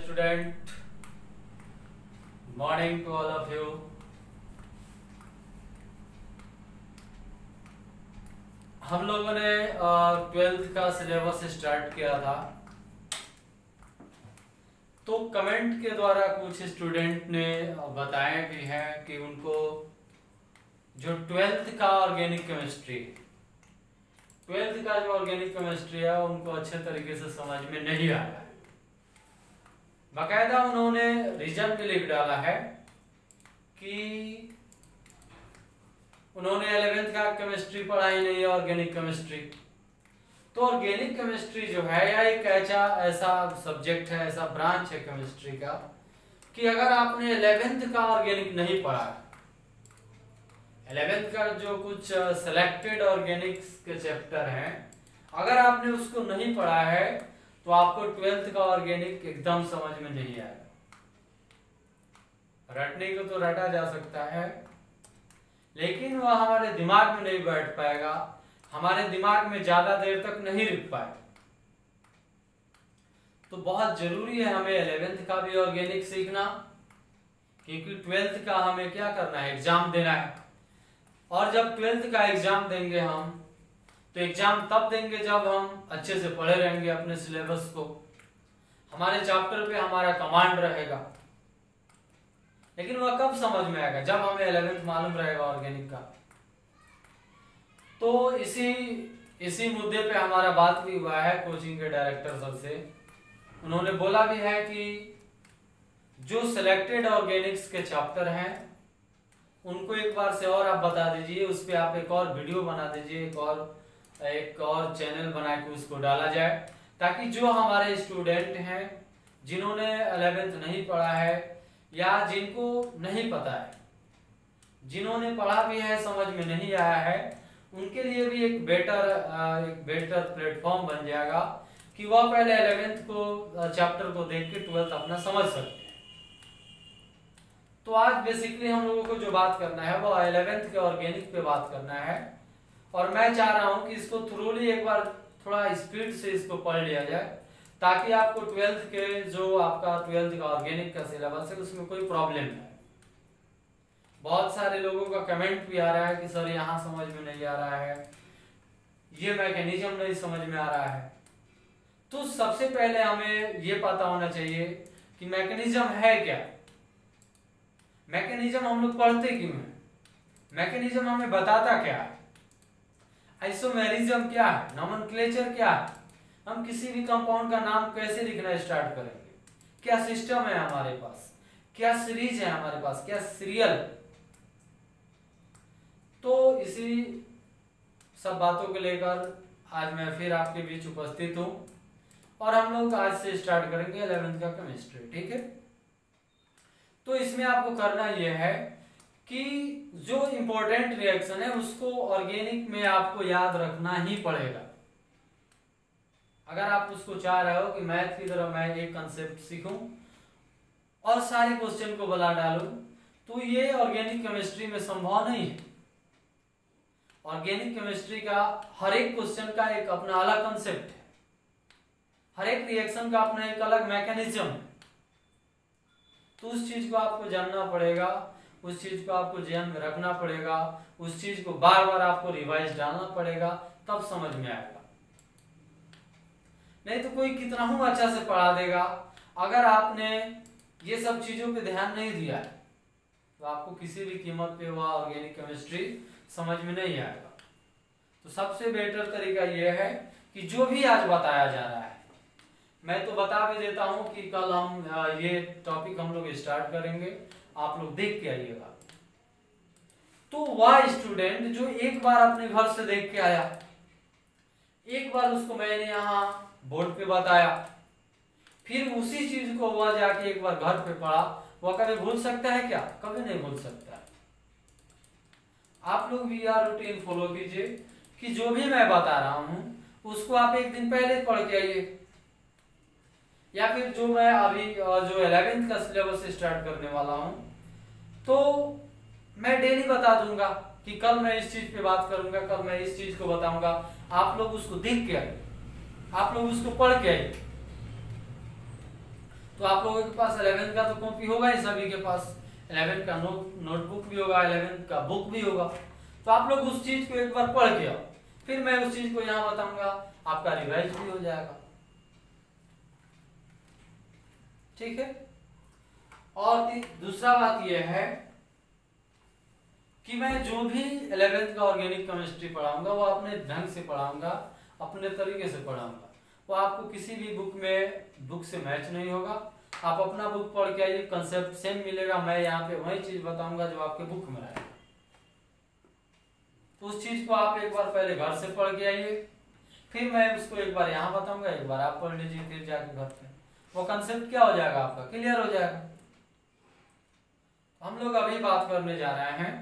student, morning to all of you. हम लोगों ने 12th का सिलेबस स्टार्ट किया था, तो कमेंट के द्वारा कुछ स्टूडेंट ने बताया भी है कि उनको जो 12th का ऑर्गेनिक केमिस्ट्री है उनको अच्छे तरीके से समझ में नहीं आया है। बाकायदा उन्होंने रीजन भी लिख डाला है कि उन्होंने 11th का केमिस्ट्री पढ़ाई नहीं है, ऑर्गेनिक केमिस्ट्री। तो ऑर्गेनिक केमिस्ट्री जो है यह एक ऐसा सब्जेक्ट है, ऐसा ब्रांच है केमिस्ट्री का कि अगर आपने 11th का ऑर्गेनिक नहीं पढ़ा, 11th का जो कुछ सिलेक्टेड ऑर्गेनिक्स के चैप्टर हैं, अगर आपने उसको नहीं पढ़ा है तो आपको 12th का ऑर्गेनिक एकदम समझ में नहीं आएगा। रटने को तो रटा जा सकता है, लेकिन वह हमारे दिमाग में नहीं बैठ पाएगा, हमारे दिमाग में ज्यादा देर तक नहीं रुक पाएगा। तो बहुत जरूरी है हमें 11th का भी ऑर्गेनिक सीखना, क्योंकि 12th का हमें क्या करना है, एग्जाम देना है। और जब 12th का एग्जाम देंगे हम, तो एग्जाम तब देंगे जब हम अच्छे से पढ़े रहेंगे अपने सिलेबस को, हमारे चैप्टर पे हमारा कमांड रहेगा। लेकिन वह कब समझ में आएगा, जब हमें 11th मालूम रहेगा ऑर्गेनिक का। तो इसी मुद्दे पे हमारा बात भी हुआ है कोचिंग के डायरेक्टर सर से। उन्होंने बोला भी है कि जो सिलेक्टेड ऑर्गेनिक्स के चैप्टर हैं उनको एक बार से और आप बता दीजिए, उस पर आप एक और वीडियो बना दीजिए, एक और चैनल बना के उसको डाला जाए, ताकि जो हमारे स्टूडेंट हैं जिन्होंने 11th नहीं पढ़ा है या जिनको नहीं पता है, जिन्होंने पढ़ा भी है समझ में नहीं आया है, उनके लिए भी एक बेटर प्लेटफॉर्म बन जाएगा कि वह पहले 11th को चैप्टर को देख के 12th अपना समझ सकते हैं। तो आज बेसिकली हम लोगों को जो बात करना है वो 11th के ऑर्गेनिक पे बात करना है, और मैं चाह रहा हूं कि इसको थ्रोली एक बार थोड़ा स्पीड से इसको पढ़ लिया जाए, ताकि आपको 12th के जो आपका 12th का ऑर्गेनिक का सिलेबस है उसमें कोई प्रॉब्लम नहीं। बहुत सारे लोगों का कमेंट भी आ रहा है कि सर यहाँ समझ में नहीं आ रहा है, ये मैकेनिज्म नहीं समझ में आ रहा है। तो सबसे पहले हमें ये पता होना चाहिए कि मैकेनिज्म है क्या, मैकेनिज्म हम लोग पढ़ते क्यों हैं, मैकेनिज्म हमें बताता क्या है, आइसोमेरिज्म क्या है, नोमेनक्लेचर क्या है, हम किसी भी कंपाउंड का नाम कैसे लिखना स्टार्ट करेंगे, क्या सिस्टम है हमारे पास, क्या सीरीज है हमारे पास, क्या सीरियल। तो इसी सब बातों को लेकर आज मैं फिर आपके बीच उपस्थित हूं, और हम लोग आज से स्टार्ट करेंगे 11th का केमिस्ट्री। ठीक है, तो इसमें आपको करना यह है कि जो इंपॉर्टेंट रिएक्शन है उसको ऑर्गेनिक में आपको याद रखना ही पड़ेगा। अगर आप उसको चाह रहे हो कि मैथ की तरह मैं एक कंसेप्ट सीखूं और सारे क्वेश्चन को बना डालूं, तो ये ऑर्गेनिक केमिस्ट्री में संभव नहीं है। ऑर्गेनिक केमिस्ट्री का हर एक क्वेश्चन का एक अपना अलग कंसेप्ट है, हर एक रिएक्शन का अपना एक अलग मैकेनिज्म है। तो उस चीज को आपको जानना पड़ेगा, उस चीज को आपको ध्यान में रखना पड़ेगा, उस चीज को बार बार आपको रिवाइज डालना पड़ेगा, तब समझ में आएगा। नहीं तो कोई कितना ही अच्छा से पढ़ा देगा, अगर आपने ये सब चीजों पे ध्यान नहीं दिया है तो आपको किसी भी कीमत पे वह ऑर्गेनिक केमिस्ट्री समझ में नहीं आएगा। तो सबसे बेटर तरीका यह है कि जो भी आज बताया जा रहा है, मैं तो बता भी देता हूं कि कल हम ये टॉपिक हम लोग स्टार्ट करेंगे, आप लोग देख के आइएगा। तो वह स्टूडेंट जो एक बार अपने घर से देख के आया, एक बार उसको मैंने यहाँ बोर्ड पे बताया, फिर उसी चीज को वह जाके एक बार घर पे पढ़ा, वह कभी भूल सकता है क्या? कभी नहीं भूल सकता। आप लोग भी यह रूटीन फॉलो कीजिए कि जो भी मैं बता रहा हूं उसको आप एक दिन पहले पढ़ के आइए, या फिर जो मैं अभी जो 11th का सिलेबस स्टार्ट करने वाला हूं, तो मैं डेली बता दूंगा कि कल मैं इस चीज पे बात करूंगा, कल मैं इस चीज को बताऊंगा। आप लोग उसको देख के आइए, आप लोग उसको पढ़ के आइए। तो आप लोगों के पास 11 का तो कॉपी होगा ही, सभी के पास 11 का नोटबुक भी होगा, 11 का बुक भी होगा। तो आप लोग उस चीज को एक बार पढ़ के आओ, फिर मैं उस चीज को यहाँ बताऊंगा, आपका रिवाइज भी हो जाएगा। ठीक है। और दूसरा बात यह है कि मैं जो भी 11th का ऑर्गेनिक केमिस्ट्री पढ़ाऊंगा वो अपने ढंग से पढ़ाऊंगा, अपने तरीके से पढ़ाऊंगा। वो आपको किसी भी बुक से मैच नहीं होगा। आप अपना बुक पढ़ के आइए, कंसेप्ट सेम मिलेगा, मैं यहाँ पे वही चीज बताऊंगा जो आपके बुक में रहेगा। तो उस चीज को आप एक बार पहले घर से पढ़ के आइए, फिर मैं उसको एक बार यहाँ बताऊंगा, एक बार आप पढ़ लीजिए, फिर जाके घर पे वो कंसेप्ट क्या हो जाएगा, आपका क्लियर हो जाएगा। हम लोग अभी बात करने जा रहे हैं,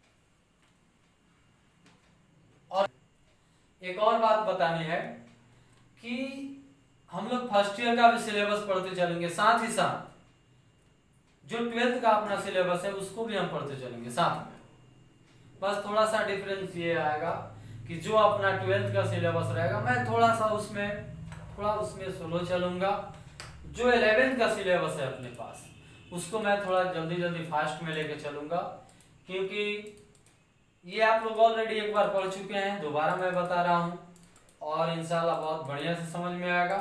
और एक और बात बतानी है कि हम लोग फर्स्ट ईयर का भी सिलेबस पढ़ते चलेंगे, साथ ही साथ जो 12th का अपना सिलेबस है उसको भी हम पढ़ते चलेंगे साथ में। बस थोड़ा सा डिफरेंस ये आएगा कि जो अपना 12th का सिलेबस रहेगा मैं थोड़ा उसमें स्लो चलूंगा। जो 11th का सिलेबस है अपने पास उसको मैं थोड़ा जल्दी फास्ट में लेके चलूंगा, क्योंकि ये आप लोग ऑलरेडी एक बार पढ़ चुके हैं, दोबारा मैं बता रहा हूं और इंशाल्लाह बहुत बढ़िया से समझ में आएगा।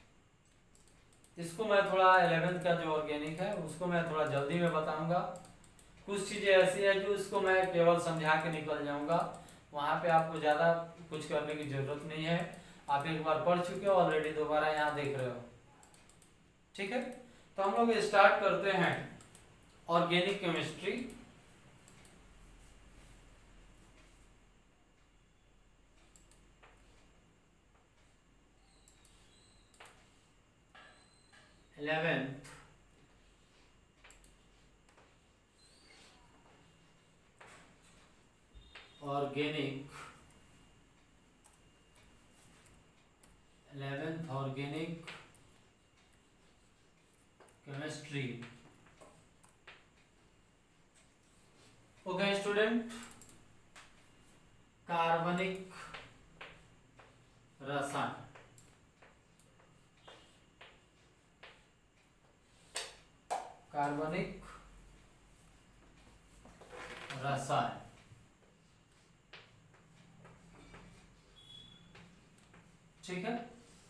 इसको मैं थोड़ा 11th का जो ऑर्गेनिक है उसको मैं थोड़ा जल्दी में बताऊंगा। कुछ चीजें ऐसी है जो इसको मैं केवल समझा के निकल जाऊंगा, वहां पे आपको ज्यादा कुछ करने की जरूरत नहीं है। आप एक बार पढ़ चुके हो ऑलरेडी, दोबारा यहाँ देख रहे हो। ठीक है, तो हम लोग स्टार्ट करते हैं organic chemistry. Organic 11th organic chemistry. Okay student, कार्बनिक रसायन, कार्बनिक रसायन। ठीक है,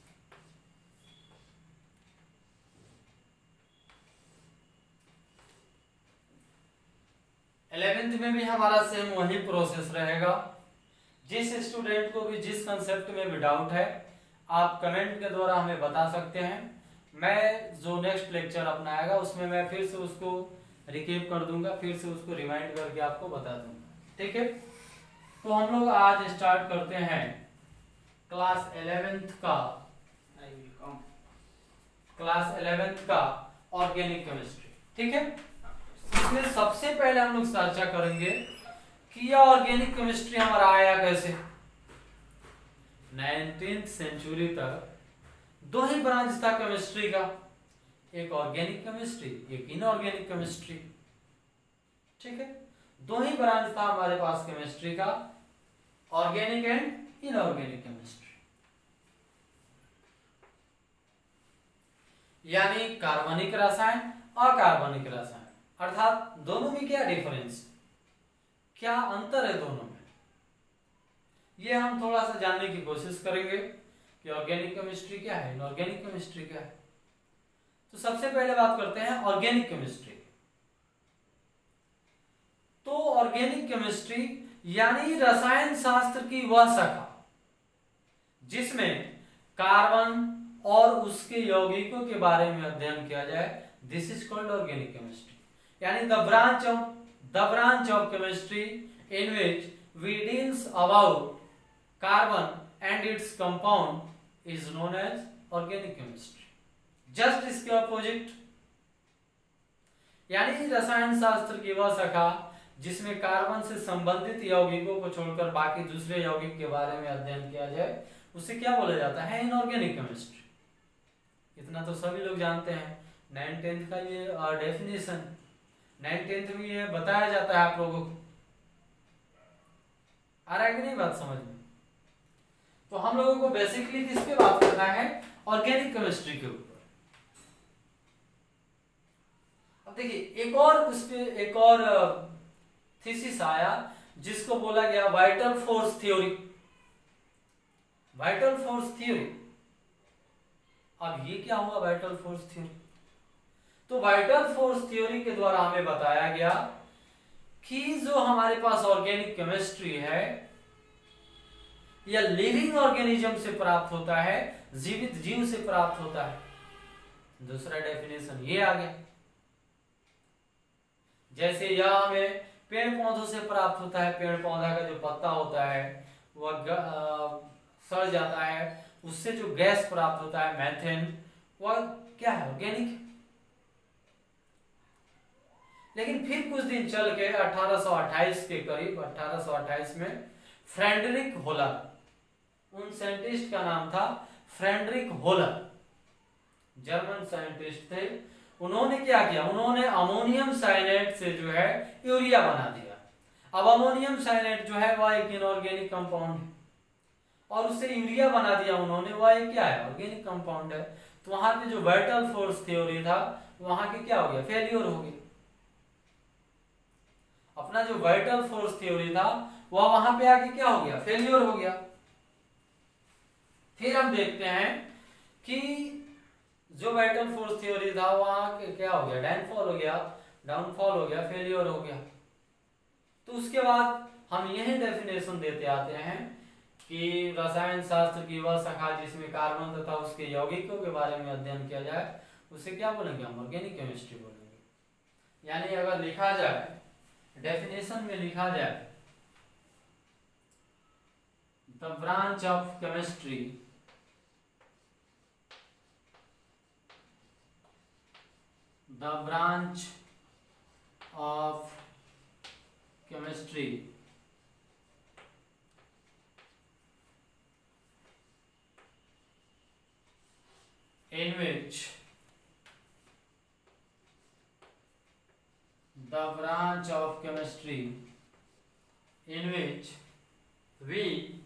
इलेवेंथ में भी हमारा सेम वही प्रोसेस रहेगा। जिस स्टूडेंट को भी जिस कंसेप्ट में भी डाउट है आप कमेंट के द्वारा हमें बता सकते हैं। मैं जो नेक्स्ट लेक्चर अपना आएगा उसमें मैं फिर से उसको रिकेप कर दूंगा, फिर से उसको रिमाइंड करके आपको बता दूंगा। ठीक है, तो हम लोग आज स्टार्ट करते हैं क्लास 11th का ऑर्गेनिक केमिस्ट्री। ठीक है, इसमें सबसे पहले हम लोग चर्चा करेंगे कि यह ऑर्गेनिक केमिस्ट्री हमारा आया कैसे। 19th सेंचुरी तक दो ही ब्रांच था केमिस्ट्री का, एक ऑर्गेनिक केमिस्ट्री, एक इनऑर्गेनिक केमिस्ट्री। ठीक है, दो ही ब्रांच था हमारे पास केमिस्ट्री का, ऑर्गेनिक एंड इनऑर्गेनिक केमिस्ट्री। यानी कार्बनिक रसायन, अकार्बनिक रसायन, अर्थात दोनों में क्या डिफरेंस, क्या अंतर है दोनों में, ये हम थोड़ा सा जानने की कोशिश करेंगे कि ऑर्गेनिक केमिस्ट्री क्या है, इनऑर्गेनिक केमिस्ट्री क्या है। तो सबसे पहले बात करते हैं ऑर्गेनिक केमिस्ट्री। तो ऑर्गेनिक केमिस्ट्री यानी रसायन शास्त्र की वह शाखा जिसमें कार्बन और उसके यौगिकों के बारे में अध्ययन किया जाए, this is called organic chemistry. यानी the branch of chemistry in which we deals about carbon and its compound is known as organic chemistry. Just इसके अपोजिट, यानी रसायन शास्त्र की वह शाखा जिसमें कार्बन से संबंधित यौगिकों को छोड़कर बाकी दूसरे यौगिक के बारे में अध्ययन किया जाए, उसे क्या बोला जाता है, इनऑर्गेनिक केमिस्ट्री। इतना तो सभी लोग जानते हैं, 9th का ये डेफिनेशन 9th में ये बताया जाता है आप लोगों को। आ रहा है कि नहीं बात समझ में? तो हम लोगों को बेसिकली किस पे बात करना है, ऑर्गेनिक केमिस्ट्री के ऊपर। देखिए एक और थीसिस आया जिसको बोला गया vital force theory. Vital force theory, अब ये क्या हुआ वाइटल फोर्स थ्योरी? तो वाइटल फोर्स थ्योरी के द्वारा हमें बताया गया कि जो हमारे पास ऑर्गेनिक केमिस्ट्री है या लिविंग ऑर्गेनिज्म से प्राप्त होता है, जीवित जीव से प्राप्त होता है। दूसरा डेफिनेशन ये आ गया, जैसे यह हमें पेड़ पौधों से प्राप्त होता है, पेड़ पौधा का जो पत्ता होता है वह सड़ जाता है, उससे जो गैस प्राप्त होता है मैथेन, वह क्या है? ऑर्गेनिक। लेकिन फिर कुछ दिन चल के 1828 के करीब, 1828 में फ्रेडरिक होलर, उन साइंटिस्ट का नाम था फ्रेडरिक होलर, जर्मन साइंटिस्ट थे। उन्होंने क्या किया? उन्होंने अमोनियम साइनेट से जो है यूरिया बना दिया। अब अमोनियम साइनेट जो है वह एक इनऑर्गेनिक कंपाउंड है और उससे यूरिया बना दिया उन्होंने, वह एक क्या है? ऑर्गेनिक कंपाउंड है। तो वहां पे जो वाइटल फोर्स थ्योरी था वहां के क्या हो गया? फेलियर हो गया। अपना जो वाइटल फोर्स थ्योरी था वह वहां पे आके क्या हो गया? फेलियर हो गया। फिर हम देखते हैं कि जो वाइटल फोर्स थ्योरी था वहां क्या हो गया? डाउनफॉल हो गया, डाउनफॉल हो गया, फेलियर हो गया। तो उसके बाद हम यही डेफिनेशन देते आते हैं कि रसायन शास्त्र की वह शाखा जिसमें कार्बन तथा उसके यौगिकों के बारे में अध्ययन किया जाए उसे क्या बोलेंगे? हम ऑर्गेनिक केमिस्ट्री बोलेंगे। यानी अगर लिखा जाए, डेफिनेशन में लिखा जाए, the branch of chemistry the branch of chemistry in which the branch of chemistry in which we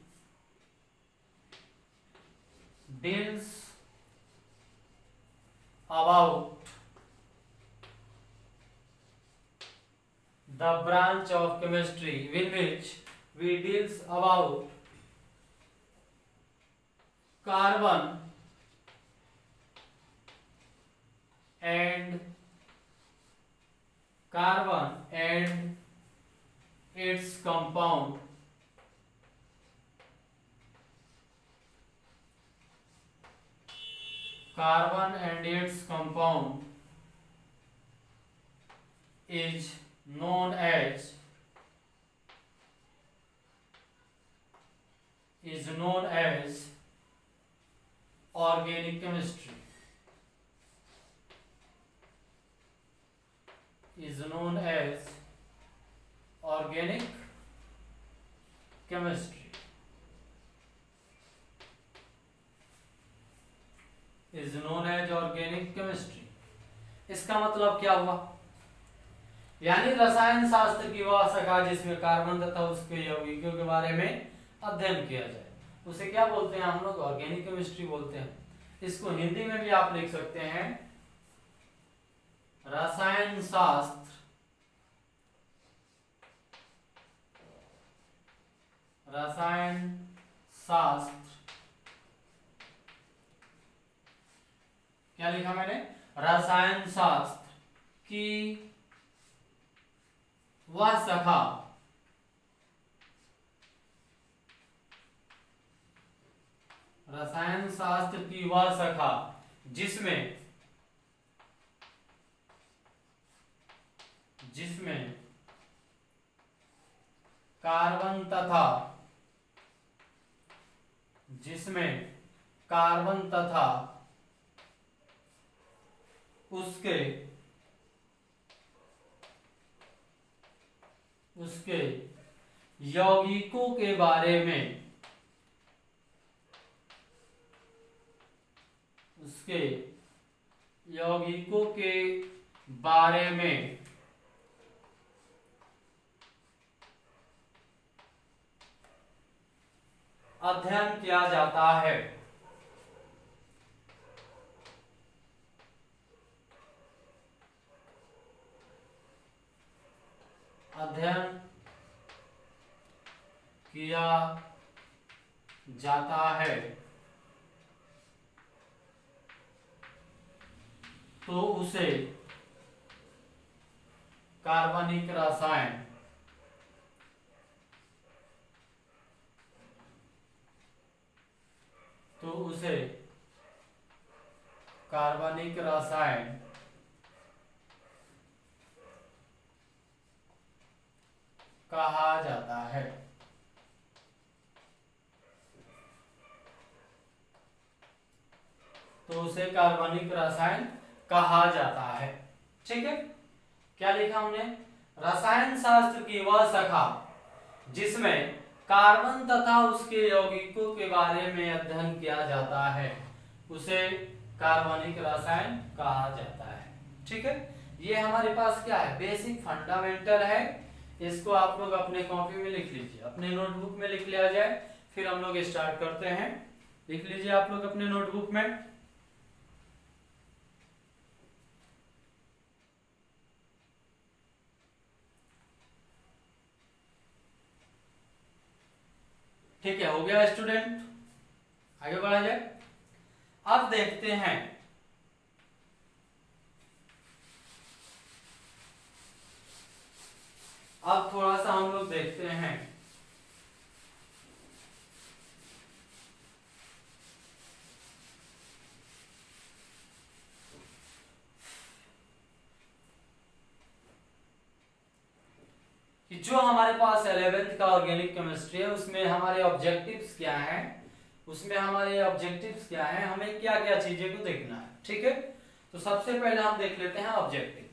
deals about the branch of chemistry in which we deals about carbon and its compound is known as organic chemistry. Is known as organic chemistry. Is known as organic chemistry. इसका मतलब क्या हुआ? यानी रसायन शास्त्र की वह शाखा जिसमें कार्बन तथा उसके यौगिकों के बारे में अध्ययन किया जाए उसे क्या बोलते हैं? हम लोग ऑर्गेनिक केमिस्ट्री बोलते हैं। इसको हिंदी में भी आप लिख सकते हैं रसायन शास्त्र क्या लिखा मैंने? रसायन शास्त्र की वह शाखा रसायन शास्त्र की वह शाखा जिसमें कार्बन तथा उसके यौगिकों के बारे में अध्ययन किया जाता है। अध्ययन किया जाता है तो उसे कार्बनिक रसायन कहा जाता है। तो उसे कार्बनिक रसायन कहा जाता है। ठीक है, क्या लिखा हमने? रसायन शास्त्र की वह शाखा जिसमें कार्बन तथा उसके यौगिकों के बारे में अध्ययन किया जाता है उसे कार्बनिक रसायन कहा जाता है। ठीक है, ये हमारे पास क्या है? बेसिक फंडामेंटल है। इसको आप लोग अपने कॉपी में लिख लीजिए, अपने नोटबुक में लिख लिया जाए, फिर हम लोग स्टार्ट करते हैं। लिख लीजिए आप लोग अपने नोटबुक में। ठीक है, हो गया स्टूडेंट? आगे बढ़ा जाए। अब देखते हैं अब थोड़ा सा हम लोग देखते हैं कि जो हमारे पास 11th का ऑर्गेनिक केमिस्ट्री है उसमें हमारे ऑब्जेक्टिव्स क्या हैं, हमें क्या क्या चीजें को देखना है। ठीक है, तो सबसे पहले हम देख लेते हैं ऑब्जेक्टिव।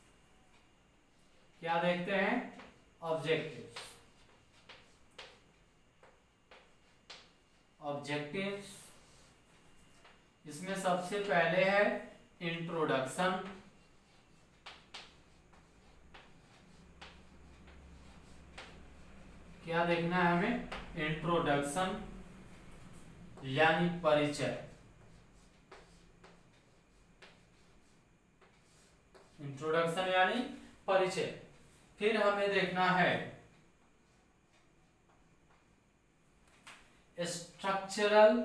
क्या देखते हैं? ऑब्जेक्टिव्स। इसमें सबसे पहले है इंट्रोडक्शन। क्या देखना है हमें? इंट्रोडक्शन यानी परिचय। इंट्रोडक्शन यानी परिचय। फिर हमें देखना है structural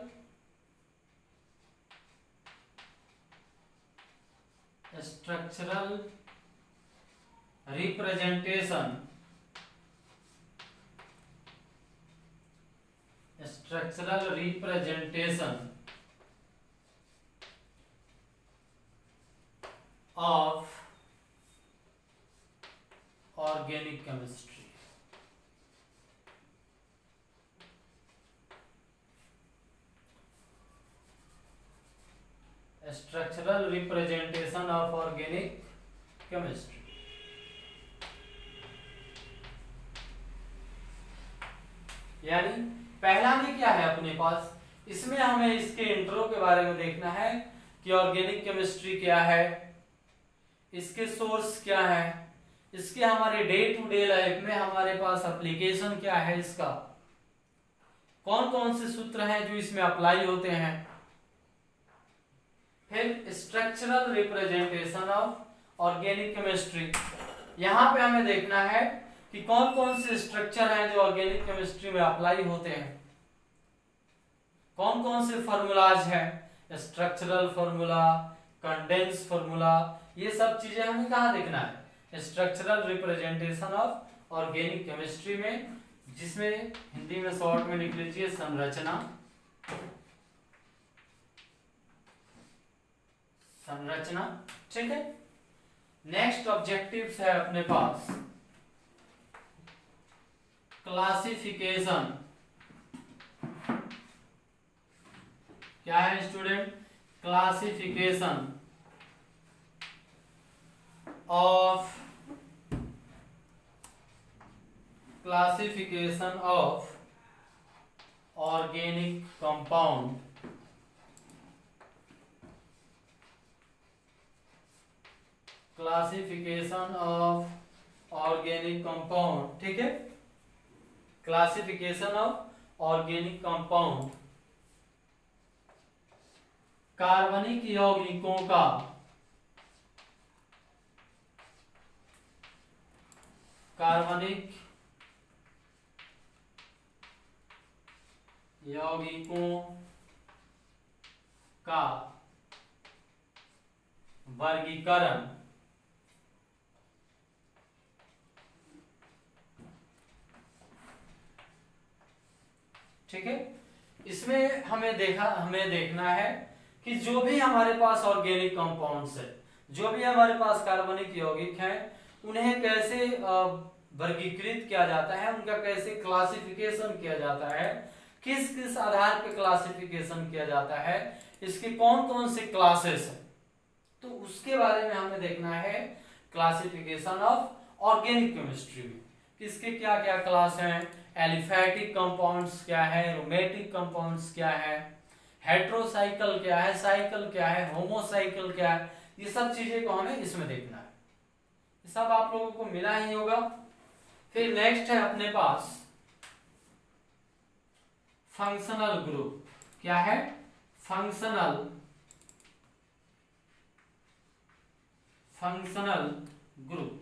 representation of organic chemistry. Structural representation of organic chemistry. यानी पहला में क्या है अपने पास? इसमें हमें इसके इंट्रो के बारे में देखना है कि ऑर्गेनिक केमिस्ट्री क्या है, इसके सोर्स क्या है, इसके हमारे डे टू डे लाइफ में हमारे पास एप्लीकेशन क्या है, इसका कौन कौन से सूत्र हैं जो इसमें अप्लाई होते हैं। फिर structural representation of organic chemistry. यहां पे हमें देखना है कि कौन कौन से स्ट्रक्चर हैं जो ऑर्गेनिक केमिस्ट्री में अप्लाई होते हैं, कौन कौन से फॉर्मूलाज हैं, स्ट्रक्चरल फॉर्मूला, कंडेंस फॉर्मूला, ये सब चीजें हमें कहाँ देखना है? Structural representation of organic chemistry में, जिसमें हिंदी में शॉर्ट में लिख लीजिए संरचना। ठीक है। नेक्स्ट ऑब्जेक्टिव्स है अपने पास क्लासिफिकेशन। क्या है student? Classification of organic compound. Classification of organic compound. ठीक है, क्लासिफिकेशन ऑफ ऑर्गेनिक कंपाउंड, कार्बनिक यौगिकों कार्बनिक यौगिकों का वर्गीकरण ठीक है। इसमें हमें देखना है कि जो भी हमारे पास ऑर्गेनिक कंपाउंड्स है, जो भी हमारे पास कार्बनिक यौगिक हैं, उन्हें कैसे वर्गीकृत किया जाता है, उनका कैसे क्लासिफिकेशन किया जाता है, किस किस आधार पर क्लासिफिकेशन किया जाता है, इसके कौन कौन से क्लासेस हैं, तो उसके बारे में हमें देखना है। क्लासिफिकेशन ऑफ ऑर्गेनिक केमिस्ट्री में किसके क्या क्या क्लास हैं, एलिफैटिक कंपाउंड्स क्या है, एरोमेटिक कंपाउंड्स क्या है, हेट्रोसाइकल क्या है, साइकल क्या है, होमोसाइकल क्या है, ये सब चीजें को हमें इसमें देखना है। ये सब आप लोगों को मिला ही होगा। फिर नेक्स्ट है अपने पास फंक्शनल ग्रुप। क्या है? फंक्शनल ग्रुप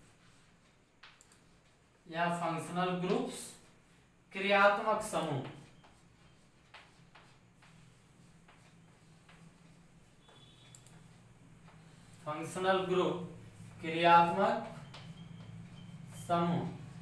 या फंक्शनल ग्रुप्स, क्रियात्मक समूह। फंक्शनल ग्रुप क्रियात्मक समूह,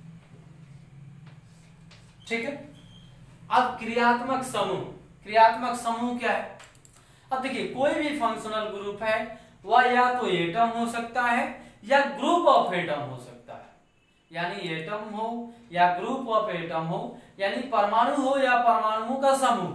ठीक है। अब क्रियात्मक समूह क्या है? अब देखिए, कोई भी फंक्शनल ग्रुप है वह या तो एटम हो सकता है या ग्रुप ऑफ एटम हो सकता है, यानी एटम हो या ग्रुप ऑफ एटम हो, यानी परमाणु हो या परमाणुओं का समूह।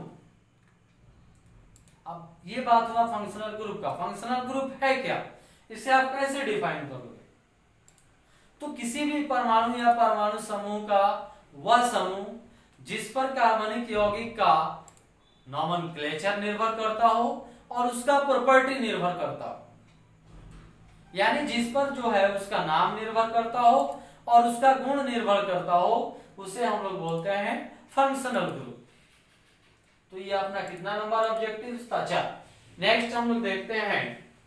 अब ये बात हुआ फंक्शनल ग्रुप का। फंक्शनल ग्रुप है क्या, इसे आप कैसे डिफाइन करोगे? तो किसी भी परमाणु या परमाणु समूह का वह समूह जिस पर कार्बनिक यौगिक का नॉमेनक्लेचर निर्भर करता हो और उसका प्रॉपर्टी निर्भर करता हो, यानी जिस पर जो है उसका नाम निर्भर करता हो और उसका गुण निर्भर करता हो, उसे हम लोग बोलते हैं फंक्शनल ग्रुप। तो ये अपना कितना नंबर ऑब्जेक्टिव था? 4। नेक्स्ट हम लोग देखते हैं,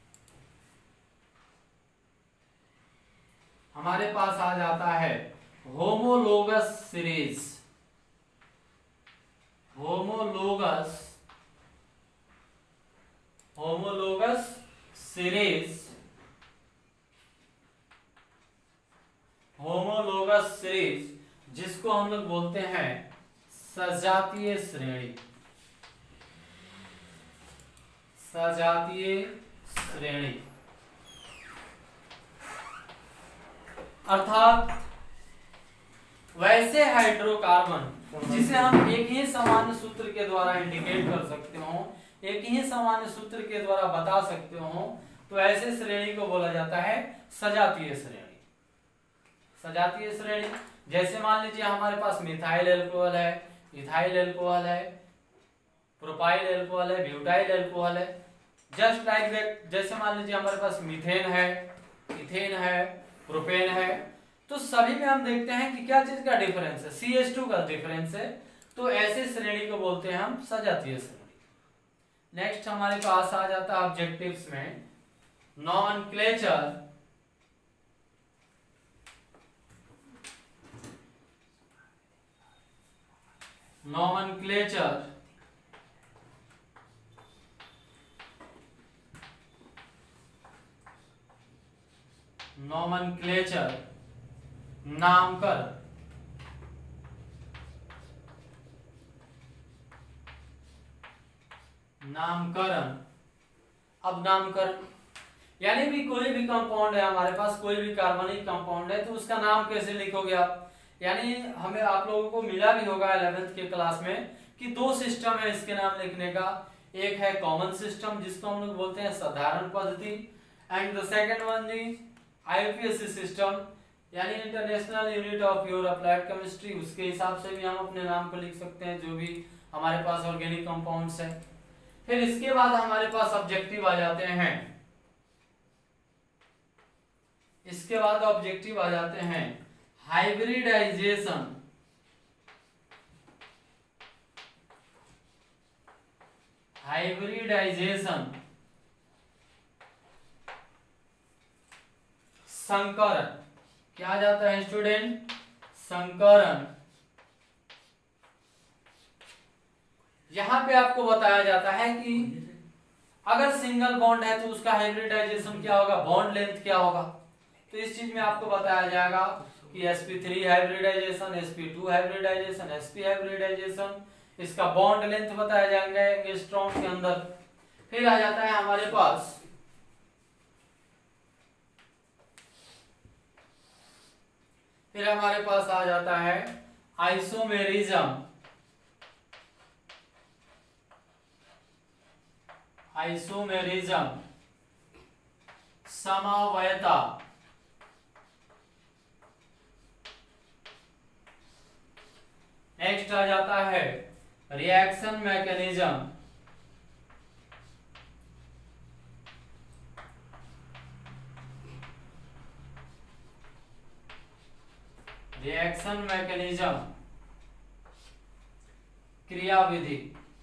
हमारे पास आ जाता है होमोलोगस सीरीज। होमोलोगस सीरीज जिसको हम लोग बोलते हैं सजातीय श्रेणी। अर्थात वैसे हाइड्रोकार्बन जिसे हम एक ही सामान्य सूत्र के द्वारा इंडिकेट कर सकते हो, एक ही सामान्य सूत्र के द्वारा बता सकते हो, तो ऐसे श्रेणी को बोला जाता है सजातीय श्रेणी। जैसे मान लीजिए हमारे पास मिथाइल एल्कोहल है, इथाइल एल्कोहल है, प्रोपाइल एल्कोहल है, ब्यूटाइल एल्कोहल है। जस्ट लाइक दैट, जैसे मान लीजिए हमारे पास मीथेन है, इथेन है, प्रोपेन है, तो सभी में हम देखते हैं कि क्या चीज का डिफरेंस है, CH2 का डिफरेंस है। तो ऐसे श्रेणी को बोलते हैं हम सजातीय श्रेणी। नेक्स्ट हमारे पास आ जाता है ऑब्जेक्टिव्स में नॉमेनक्लेचर नामकरण। अब नामकरण यानी भी कोई भी कंपाउंड है हमारे पास, कोई भी कार्बनिक कंपाउंड है, तो उसका नाम कैसे लिखोगे आप? यानी हमें आप लोगों को मिला भी होगा 11th के क्लास में कि 2 सिस्टम है इसके नाम लिखने का। एक है कॉमन सिस्टम जिसको हम लोग बोलते हैं साधारण पद्धति, and the second one is IUPAC system, यानी international unit of pure applied chemistry. उसके हिसाब से भी हम अपने नाम को लिख सकते हैं जो भी हमारे पास ऑर्गेनिक कंपाउंड्स है। फिर इसके बाद हमारे पास ऑब्जेक्टिव आ जाते हैं, हाइब्रिडाइजेशन। संकरण। क्या आ जाता है स्टूडेंट? संकरण। यहां पे आपको बताया जाता है कि अगर सिंगल बॉन्ड है तो उसका हाइब्रिडाइजेशन क्या होगा, बॉन्ड लेंथ क्या होगा। तो इस चीज में आपको बताया जाएगा कि sp3 hybridisation, sp2 hybridisation, sp hybridisation, इसका बॉन्ड लेंथ बताया जाएंगे एंगस्ट्रॉम के अंदर। फिर आ जाता है हमारे पास आ जाता है आइसोमेरिज्म। आइसोमेरिज्म, समवायता। नेक्स्ट आ जाता है रिएक्शन मैकेनिज्म। रिएक्शन मैकेनिज्म, क्रियाविधि।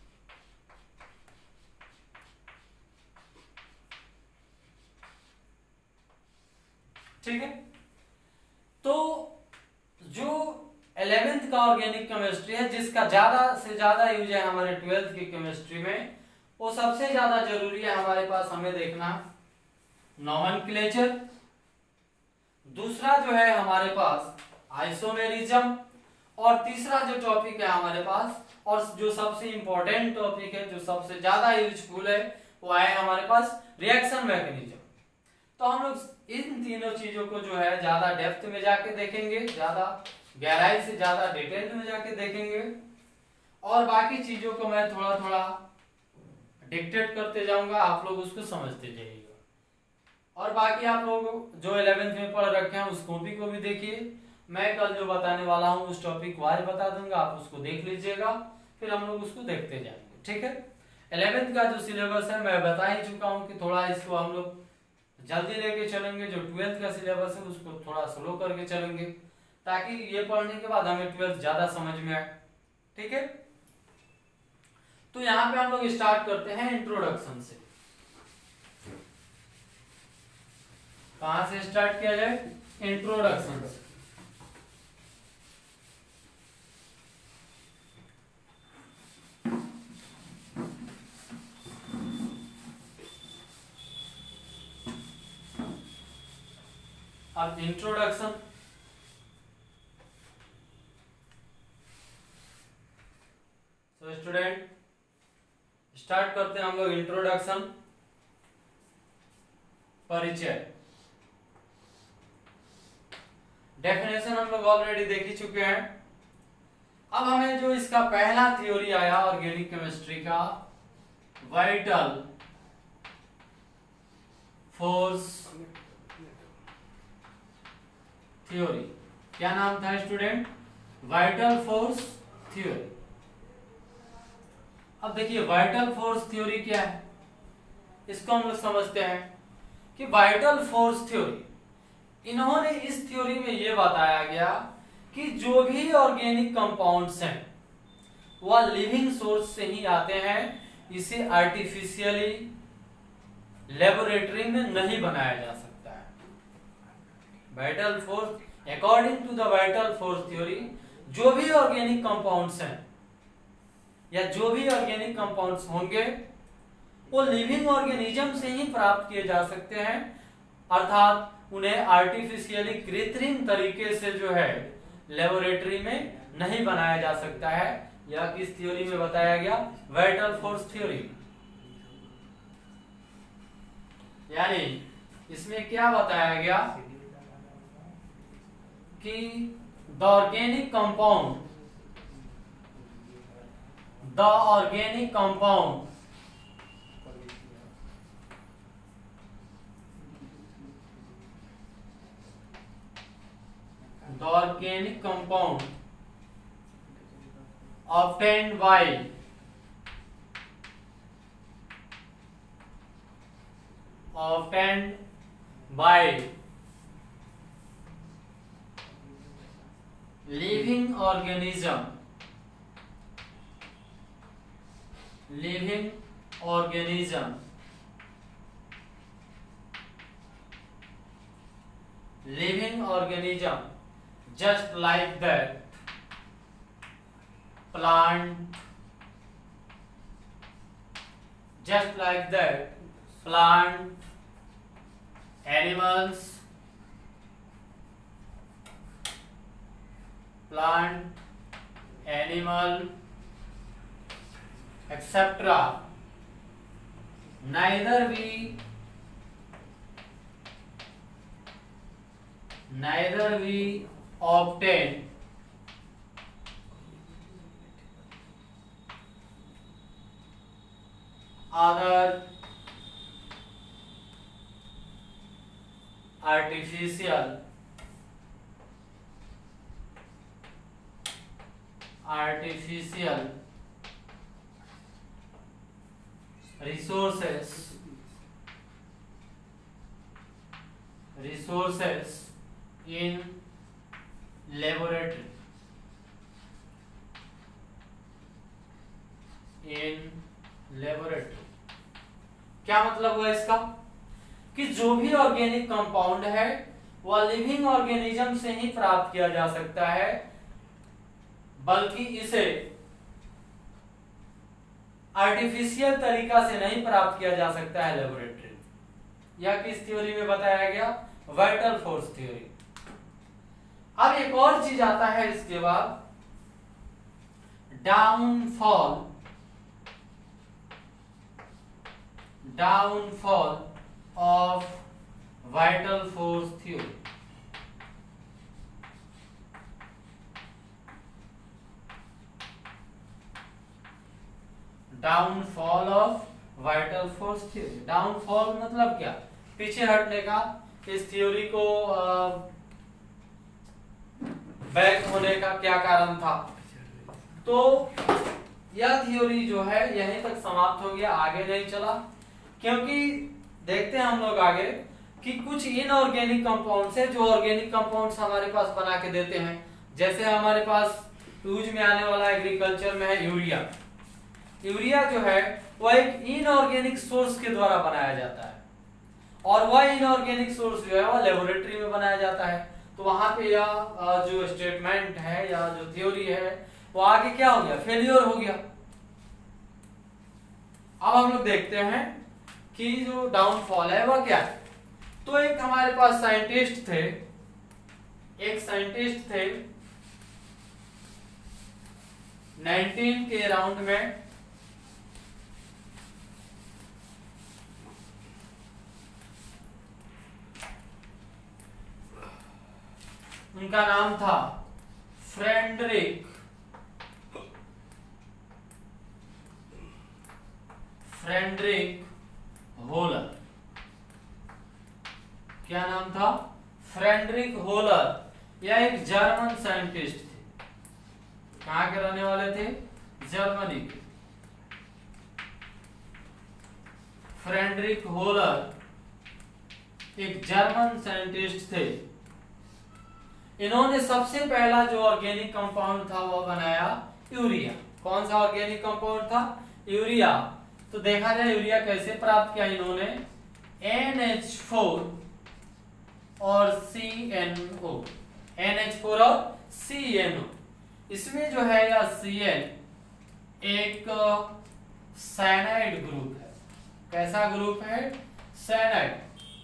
ठीक है, तो जो 11th का ऑर्गेनिक केमिस्ट्री है, जिसका ज्यादा से ज्यादा यूज है हमारे 12th की केमिस्ट्री में, वो सबसे ज्यादा जरूरी है हमारे पास हमें देखना नोमेनक्लेचर। दूसरा जो है हमारे पास आइसोमेरिज्म, और तीसरा जो टॉपिक है हमारे पास और जो सबसे इंपॉर्टेंट टॉपिक है, जो सबसे ज्यादा यूजफुल है, वो है हमारे पास रिएक्शन मैकेनिज्म। तो हम लोग इन तीनों चीजों को जो है ज्यादा डेप्थ में जाके देखेंगे, ज्यादा गहराई से, ज्यादा डिटेल में जाके देखेंगे, और बाकी चीजों को मैं थोड़ा थोड़ा डिक्टेट करते जाऊंगा, आप लोग उसको समझते जाइएगा। और बाकी आप लोग जो 11th में पढ़ रखे हैं उस कॉपी को भी देखिए, मैं कल जो बताने वाला हूँ उस टॉपिक वाइज बता दूंगा, आप उसको देख लीजिएगा, फिर हम लोग उसको देखते जाएंगे। ठीक है, 11th का जो सिलेबस है मैं बता ही चुका हूँ कि थोड़ा इसको हम लोग जल्दी लेके चलेंगे, जो 12th का सिलेबस है उसको थोड़ा स्लो करके चलेंगे, ताकि ये पढ़ने के बाद हमें 12th ज्यादा समझ में आए। ठीक है, तो यहाँ पे हम लोग स्टार्ट करते हैं इंट्रोडक्शन से। कहां से स्टार्ट किया जाए? इंट्रोडक्शन से। अब इंट्रोडक्शन, तो स्टूडेंट स्टार्ट करते हैं हम लोग इंट्रोडक्शन, परिचय। डेफिनेशन हम लोग ऑलरेडी देख ही चुके हैं। अब हमें जो इसका पहला थ्योरी आया ऑर्गेनिक केमिस्ट्री का, वाइटल फोर्स थ्योरी, क्या नाम था स्टूडेंट? Vital force theory. अब देखिए वाइटल फोर्स थ्योरी क्या है, इसको हम लोग समझते हैं कि वाइटल फोर्स थ्योरी, इन्होंने इस थ्योरी में यह बताया गया कि जो भी ऑर्गेनिक कंपाउंड्स हैं वह लिविंग सोर्स से ही आते हैं, इसे आर्टिफिशियली लेबोरेटरी में नहीं बनाया जा सकता है। Vital force, according to the vital force theory, जो भी ऑर्गेनिक कंपाउंड्स हैं या जो भी ऑर्गेनिक कंपाउंड्स होंगे वो लिविंग ऑर्गेनिज्म से ही प्राप्त किए जा सकते हैं, अर्थात उन्हें आर्टिफिशियली कृत्रिम तरीके से जो है लेबोरेटरी में नहीं बनाया जा सकता है। यह किस थ्योरी में बताया गया? Vital force theory. यानी इसमें क्या बताया गया कि the organic compound obtained by living organism living organism just like that plant, just like that plant, animals, plant, animal, etc. Neither we obtain other artificial resources in laboratory, क्या मतलब हुआ इसका कि जो भी ऑर्गेनिक कंपाउंड है वह living organism से ही प्राप्त किया जा सकता है, बल्कि इसे आर्टिफिशियल तरीका से नहीं प्राप्त किया जा सकता है लेबोरेटरी। यह किस थ्योरी में बताया गया? Vital force theory. अब एक और चीज आता है इसके बाद, downfall of vital force theory. Downfall of vital force theory. Downfall मतलब क्या? पीछे हटने का। इस थ्योरी को बैक होने का क्या कारण था? तो यह थ्योरी जो है यहीं तक समाप्त हो गया, आगे नहीं चला, क्योंकि देखते हैं हम लोग आगे कि कुछ इनऑर्गेनिक कंपाउंड्स है जो ऑर्गेनिक कंपाउंड्स हमारे पास बना के देते हैं। जैसे हमारे पास यूज में आने वाला एग्रीकल्चर में है यूरिया। यूरिया जो है वह एक इनऑर्गेनिक सोर्स के द्वारा बनाया जाता है, और वह इनऑर्गेनिक सोर्स जो है वह लेबोरेटरी में बनाया जाता है। तो वहां पे यह जो स्टेटमेंट है या जो थ्योरी है वो आगे क्या हो गया? फेलियर हो गया। अब हम लोग देखते हैं कि जो डाउनफॉल है वह क्या है। तो एक हमारे पास साइंटिस्ट थे, 19 के राउंड में, उनका नाम था फ्रेडरिक होलर। क्या नाम था? Friedrich Wohler. यह एक जर्मन साइंटिस्ट थे। कहां के रहने वाले थे? जर्मनी के। फ्रेडरिक होलर एक जर्मन साइंटिस्ट थे। इन्होंने सबसे पहला जो ऑर्गेनिक कंपाउंड था वो बनाया यूरिया। कौन सा ऑर्गेनिक कंपाउंड था? यूरिया। तो देखा जाए यूरिया कैसे प्राप्त किया इन्होंने? NH4 और CNO, NH4 और CNO। इसमें जो है या CN एक साइनाइड ग्रुप है। कैसा ग्रुप है? साइनाइड।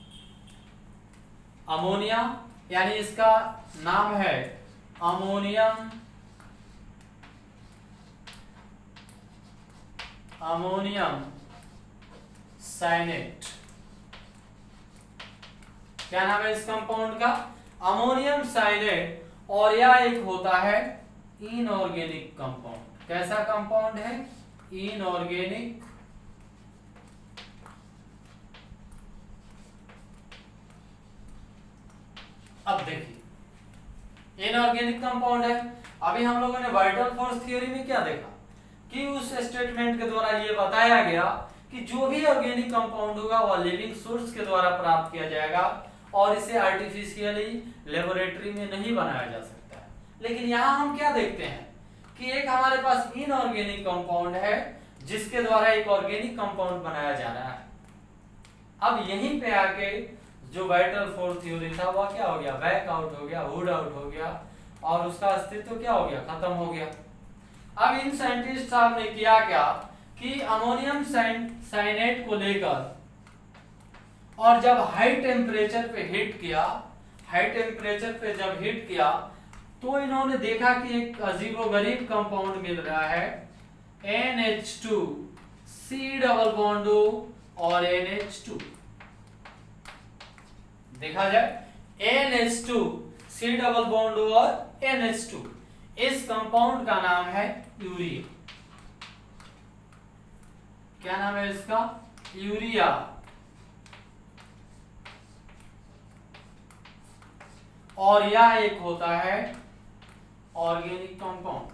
अमोनिया, यानी इसका नाम है अमोनियम साइनेट। क्या नाम है इस कंपाउंड का? Ammonium cyanate. और यह एक होता है इनऑर्गेनिक कंपाउंड। कैसा कंपाउंड है? इनऑर्गेनिक। अब देखिए इनऑर्गेनिक कंपाउंड है। अभी हम लोगों ने वाइटल फोर्स थ्योरी में क्या देखा कि उस स्टेटमेंट के द्वारा ये बताया गया कि जो भी ऑर्गेनिक कंपाउंड होगा वह लिविंग सोर्स के द्वारा प्राप्त किया जाएगा और इसे आर्टिफिशियली लेबोरेटरी में नहीं बनाया जा सकता है। लेकिन यहाँ हम क्या देखते हैं कि एक हमारे पास इनऑर्गेनिक कंपाउंड है जिसके द्वारा एक ऑर्गेनिक कंपाउंड बनाया जा रहा है। अब यहीं पे आके जो वाइटल फोर्स थ्योरी था वह क्या हो गया, बैक आउट हो गया, हुड आउट हो गया और उसका अस्तित्व क्या हो गया, खत्म हो गया। अब इन साइंटिस्ट साहब ने किया क्या कि अमोनियम साइनेट को लेकर और जब हाई टेम्परेचर पे हिट किया, हाई टेम्परेचर पे जब हिट किया तो इन्होंने देखा कि एक अजीबोगरीब कंपाउंड मिल रहा है NH2 C double bond O और NH2। देखा जाए NH2 C double bond O और NH2, इस कंपाउंड का नाम है यूरिया। क्या नाम है इसका, यूरिया। और यह एक होता है ऑर्गेनिक कंपाउंड।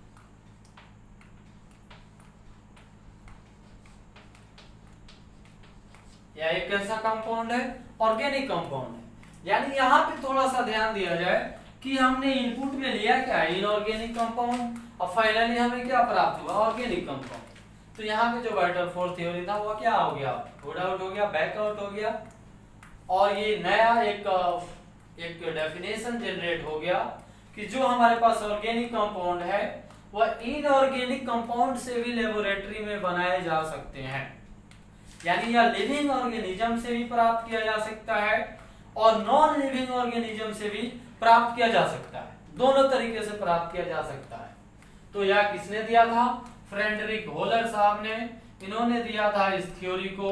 यह एक कैसा कंपाउंड है, ऑर्गेनिक कंपाउंड है। यानी यहां पे थोड़ा सा ध्यान दिया जाए कि हमने इनपुट में लिया क्या है, इनऑर्गेनिक कंपाउंड, और फाइनली हमें क्या प्राप्त हुआ, ऑर्गेनिक कंपाउंड। तो यहाँ पे जो वाइटल फोर्स थ्योरी था वो क्या हो गया, हुड आउट हो गया, बैक आउट हो गया, और ये नया एक डेफिनेशन जनरेट हो गया कि जो हमारे पास ऑर्गेनिक कंपाउंड है वह इनऑर्गेनिक कंपाउंड से भी लेबोरेटरी में बनाए जा सकते हैं। यानी यह लिविंग ऑर्गेनिज्म से भी प्राप्त किया जा सकता है और नॉन लिविंग ऑर्गेनिज्म से भी प्राप्त किया जा सकता है, दोनों तरीके से प्राप्त किया जा सकता है। तो यह किसने दिया था, फ्रेडरिक होलर साहब ने। इन्होंने दिया था इस थ्योरी को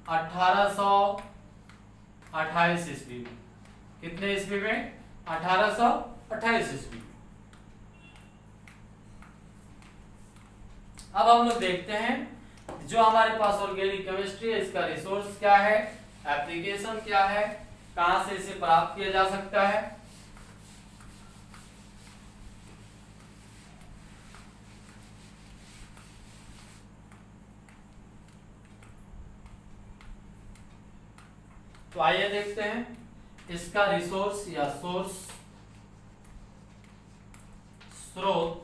1828 ईस्वी में। कितने ईस्वी में, 1828 ईस्वी। अब हम लोग देखते हैं जो हमारे पास ऑर्गेनिक केमिस्ट्री है, इसका रिसोर्स क्या है, एप्लीकेशन क्या है, कहां से इसे प्राप्त किया जा सकता है। तो आइए देखते हैं इसका रिसोर्स या सोर्स, स्रोत,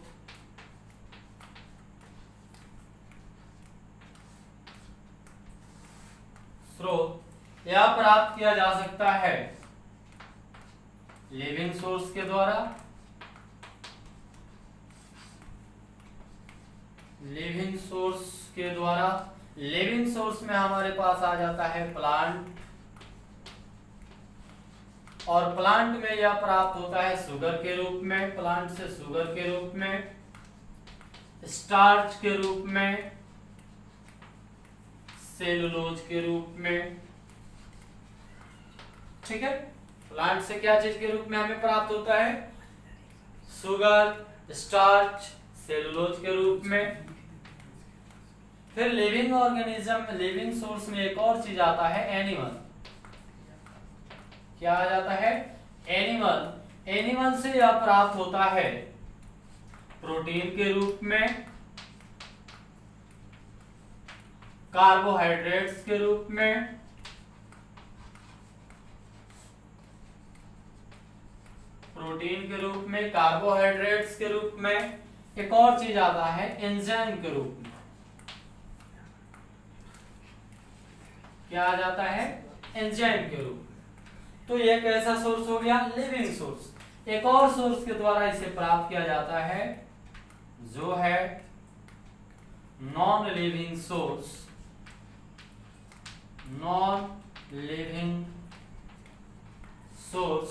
यह प्राप्त किया जा सकता है लिविंग सोर्स के द्वारा, लिविंग सोर्स में हमारे पास आ जाता है प्लांट, और प्लांट में यह प्राप्त होता है शुगर के रूप में, प्लांट से शुगर के रूप में, स्टार्च के रूप में, सेलुलोज के रूप में। ठीक है, प्लांट से क्या चीज के रूप में हमें प्राप्त होता है, शुगर, स्टार्च, सेलुलोज के रूप में। फिर लिविंग ऑर्गेनिज्म, लिविंग सोर्स में एक और चीज आता है एनिमल। क्या आ जाता है, एनिमल। एनिमल से यह प्राप्त होता है प्रोटीन के रूप में, कार्बोहाइड्रेट्स के रूप में, प्रोटीन के रूप में, कार्बोहाइड्रेट्स के रूप में। एक और चीज आता है एंजाइम के रूप में। क्या आ जाता है, एंजाइम के रूप में। तो ये कैसा सोर्स हो गया, लिविंग सोर्स। एक और सोर्स के द्वारा इसे प्राप्त किया जाता है जो है non living source, non living source,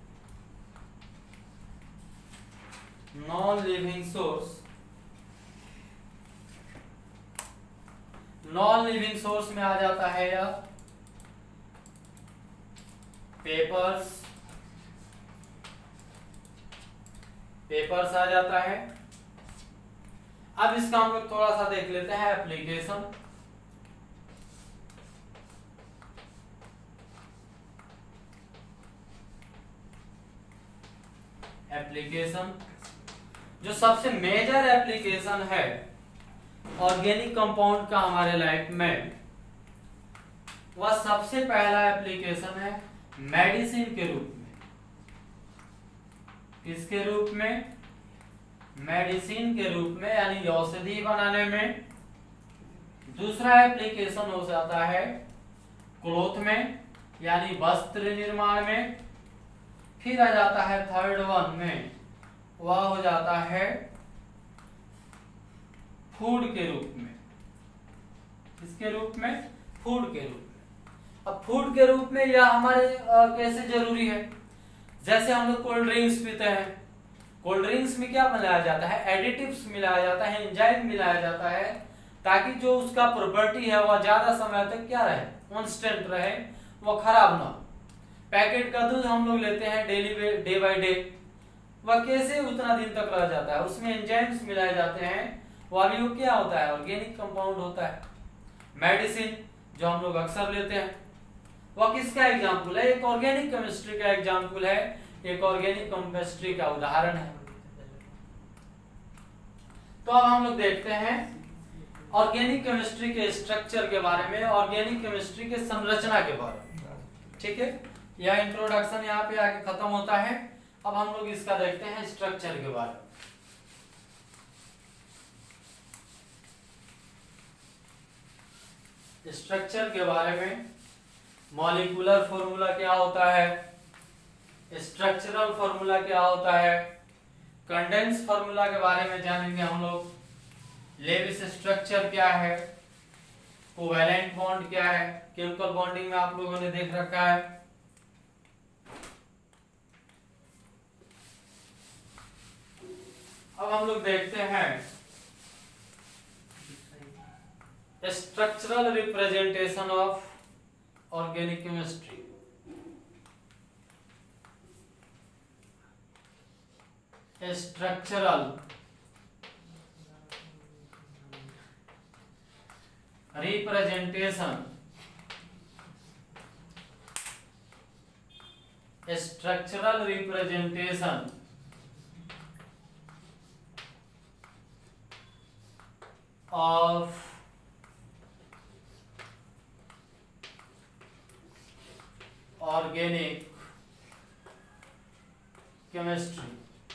non living source. Non living source में आ जाता है यह पेपर्स आ जाता है। अब इसका हम लोग थोड़ा सा देख लेते हैं एप्लीकेशन। जो सबसे मेजर एप्लीकेशन है ऑर्गेनिक कंपाउंड का हमारे लाइफ में, वह सबसे पहला एप्लीकेशन है मेडिसिन के रूप में। किसके रूप में, मेडिसिन के रूप में, यानी औषधि बनाने में। दूसरा एप्लीकेशन हो जाता है क्लॉथ में, यानी वस्त्र निर्माण में। फिर आ जाता है थर्ड वन में, वह हो जाता है फूड के रूप में। किसके रूप में? फूड के रूप में। अब फूड के रूप में यह हमारे कैसे जरूरी है? जैसे हम लोग कोल्ड ड्रिंक्स पीते हैं, कोल्ड ड्रिंक्स में क्या मिलाया जाता है? एडिटिव्स मिलाया जाता है, एंजाइम मिलाया जाता है, ताकि जो उसका प्रॉपर्टी है वह ज्यादा समय तक क्या रहे? कांस्टेंट रहे, वह खराब ना हो। पैकेट का दूध हम लोग लेते हैं डेली डे बाय डे, वह कैसे उतना दिन तक रह जाता है? उसमें एंजाइम्स मिलाए जाते हैं, वह भी वो क्या होता है? ऑर्गेनिक कंपाउंड होता है। मेडिसिन जो हम लोग अक्सर लेते हैं, वह किसका एग्जाम्पल है? एक ऑर्गेनिक केमिस्ट्री का एग्जाम्पल है, एक ऑर्गेनिक केमिस्ट्री का उदाहरण है। तो अब हम लोग देखते हैं ऑर्गेनिक केमिस्ट्री के स्ट्रक्चर के बारे में, ऑर्गेनिक केमिस्ट्री के संरचना के बारे में। ठीक है, यह इंट्रोडक्शन यहाँ पे आके खत्म होता है। अब हम लोग इसका देखते हैं स्ट्रक्चर के बारे में। स्ट्रक्चर के बारे में मॉलिक्यूलर फॉर्मूला क्या होता है, स्ट्रक्चरल फॉर्मूला क्या होता है, कंडेंस फॉर्मूला के बारे में जानेंगे हम लोग। लेविस स्ट्रक्चर क्या है, कोवैलेंट बॉन्ड क्या है, केमिकल बॉन्डिंग में आप लोगों ने देख रखा है। अब हम लोग देखते हैं structural representation of organic chemistry. Structural representation, structural representation of organic chemistry.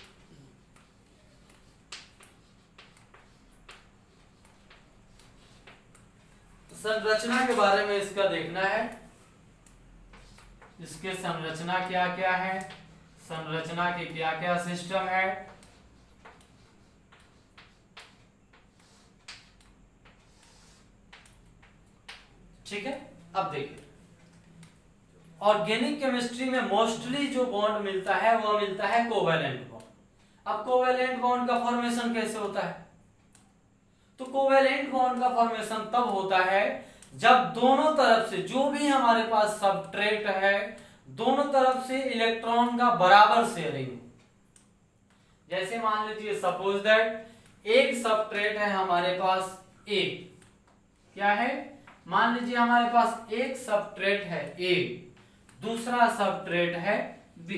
संरचना के बारे में इसका देखना है, इसके संरचना क्या क्या है, संरचना के क्या क्या सिस्टम है। ठीक है, अब देखिए ऑर्गेनिक केमिस्ट्री में मोस्टली जो बॉन्ड मिलता है वह मिलता है कोवैलेंट बॉन्ड। अब कोवैलेंट बॉन्ड का फॉर्मेशन कैसे होता है? तो कोवैलेंट बॉन्ड का फॉर्मेशन तब होता है जब दोनों तरफ से जो भी हमारे पास सबट्रेट है, दोनों तरफ से इलेक्ट्रॉन का बराबर शेयरिंग। जैसे मान लीजिए सपोज दैट एक सबट्रेट है हमारे पास ए, क्या है? मान लीजिए हमारे पास एक सबट्रेट है ए, दूसरा सबट्रेट है बी।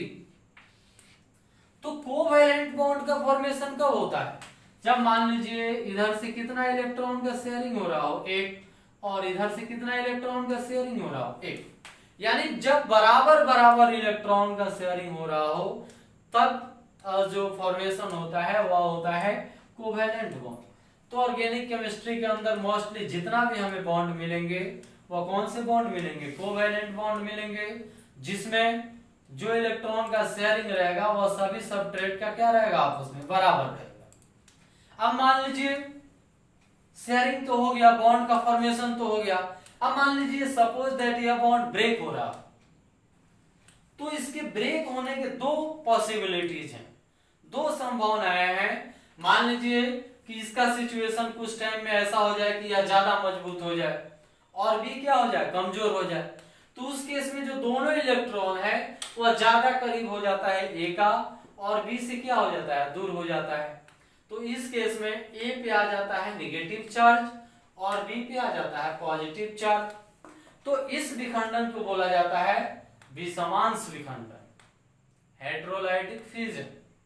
तो कोवैलेंट बॉन्ड का फॉर्मेशन कब होता है? जब मान लीजिए इधर से कितना इलेक्ट्रॉन का शेयरिंग हो रहा हो, एक, और इधर से कितना इलेक्ट्रॉन का शेयरिंग हो रहा हो, एक। यानी जब बराबर बराबर इलेक्ट्रॉन का शेयरिंग हो रहा हो तब जो फॉर्मेशन होता है वह होता है कोवैलेंट बॉन्ड। तो ऑर्गेनिक केमिस्ट्री के अंदर मोस्टली जितना भी हमें बॉन्ड मिलेंगे वह कौन से बॉन्ड मिलेंगे? कोवैलेंट बॉन्ड मिलेंगे, जिसमें जो इलेक्ट्रॉन का शेयरिंग रहेगा वह सभी सबट्रेट का क्या रहेगा? आपस में बराबर रहेगा। अब मान लीजिए शेयरिंग तो हो गया, बॉन्ड का फॉर्मेशन तो हो गया। अब मान लीजिए सपोज दैट यह बॉन्ड ब्रेक हो रहा, तो इसके ब्रेक होने के दो पॉसिबिलिटीज हैं, दो संभावनाएं हैं। मान लीजिए कि इसका सिचुएशन कुछ टाइम में ऐसा हो जाए कि यह ज्यादा मजबूत हो जाए और भी क्या हो जाए? कमजोर हो जाए। तो उस केस में जो दोनों इलेक्ट्रॉन है वह ज्यादा करीब हो जाता है ए का और बी से क्या हो जाता है? दूर हो जाता है। तो इस केस में ए पे आ जाता है नेगेटिव चार्ज और बी पे आ जाता है पॉजिटिव चार्ज। तो इस विखंडन को बोला जाता है विषमांश विखंडन, हेटेरोलाइटिक फ्यूजन।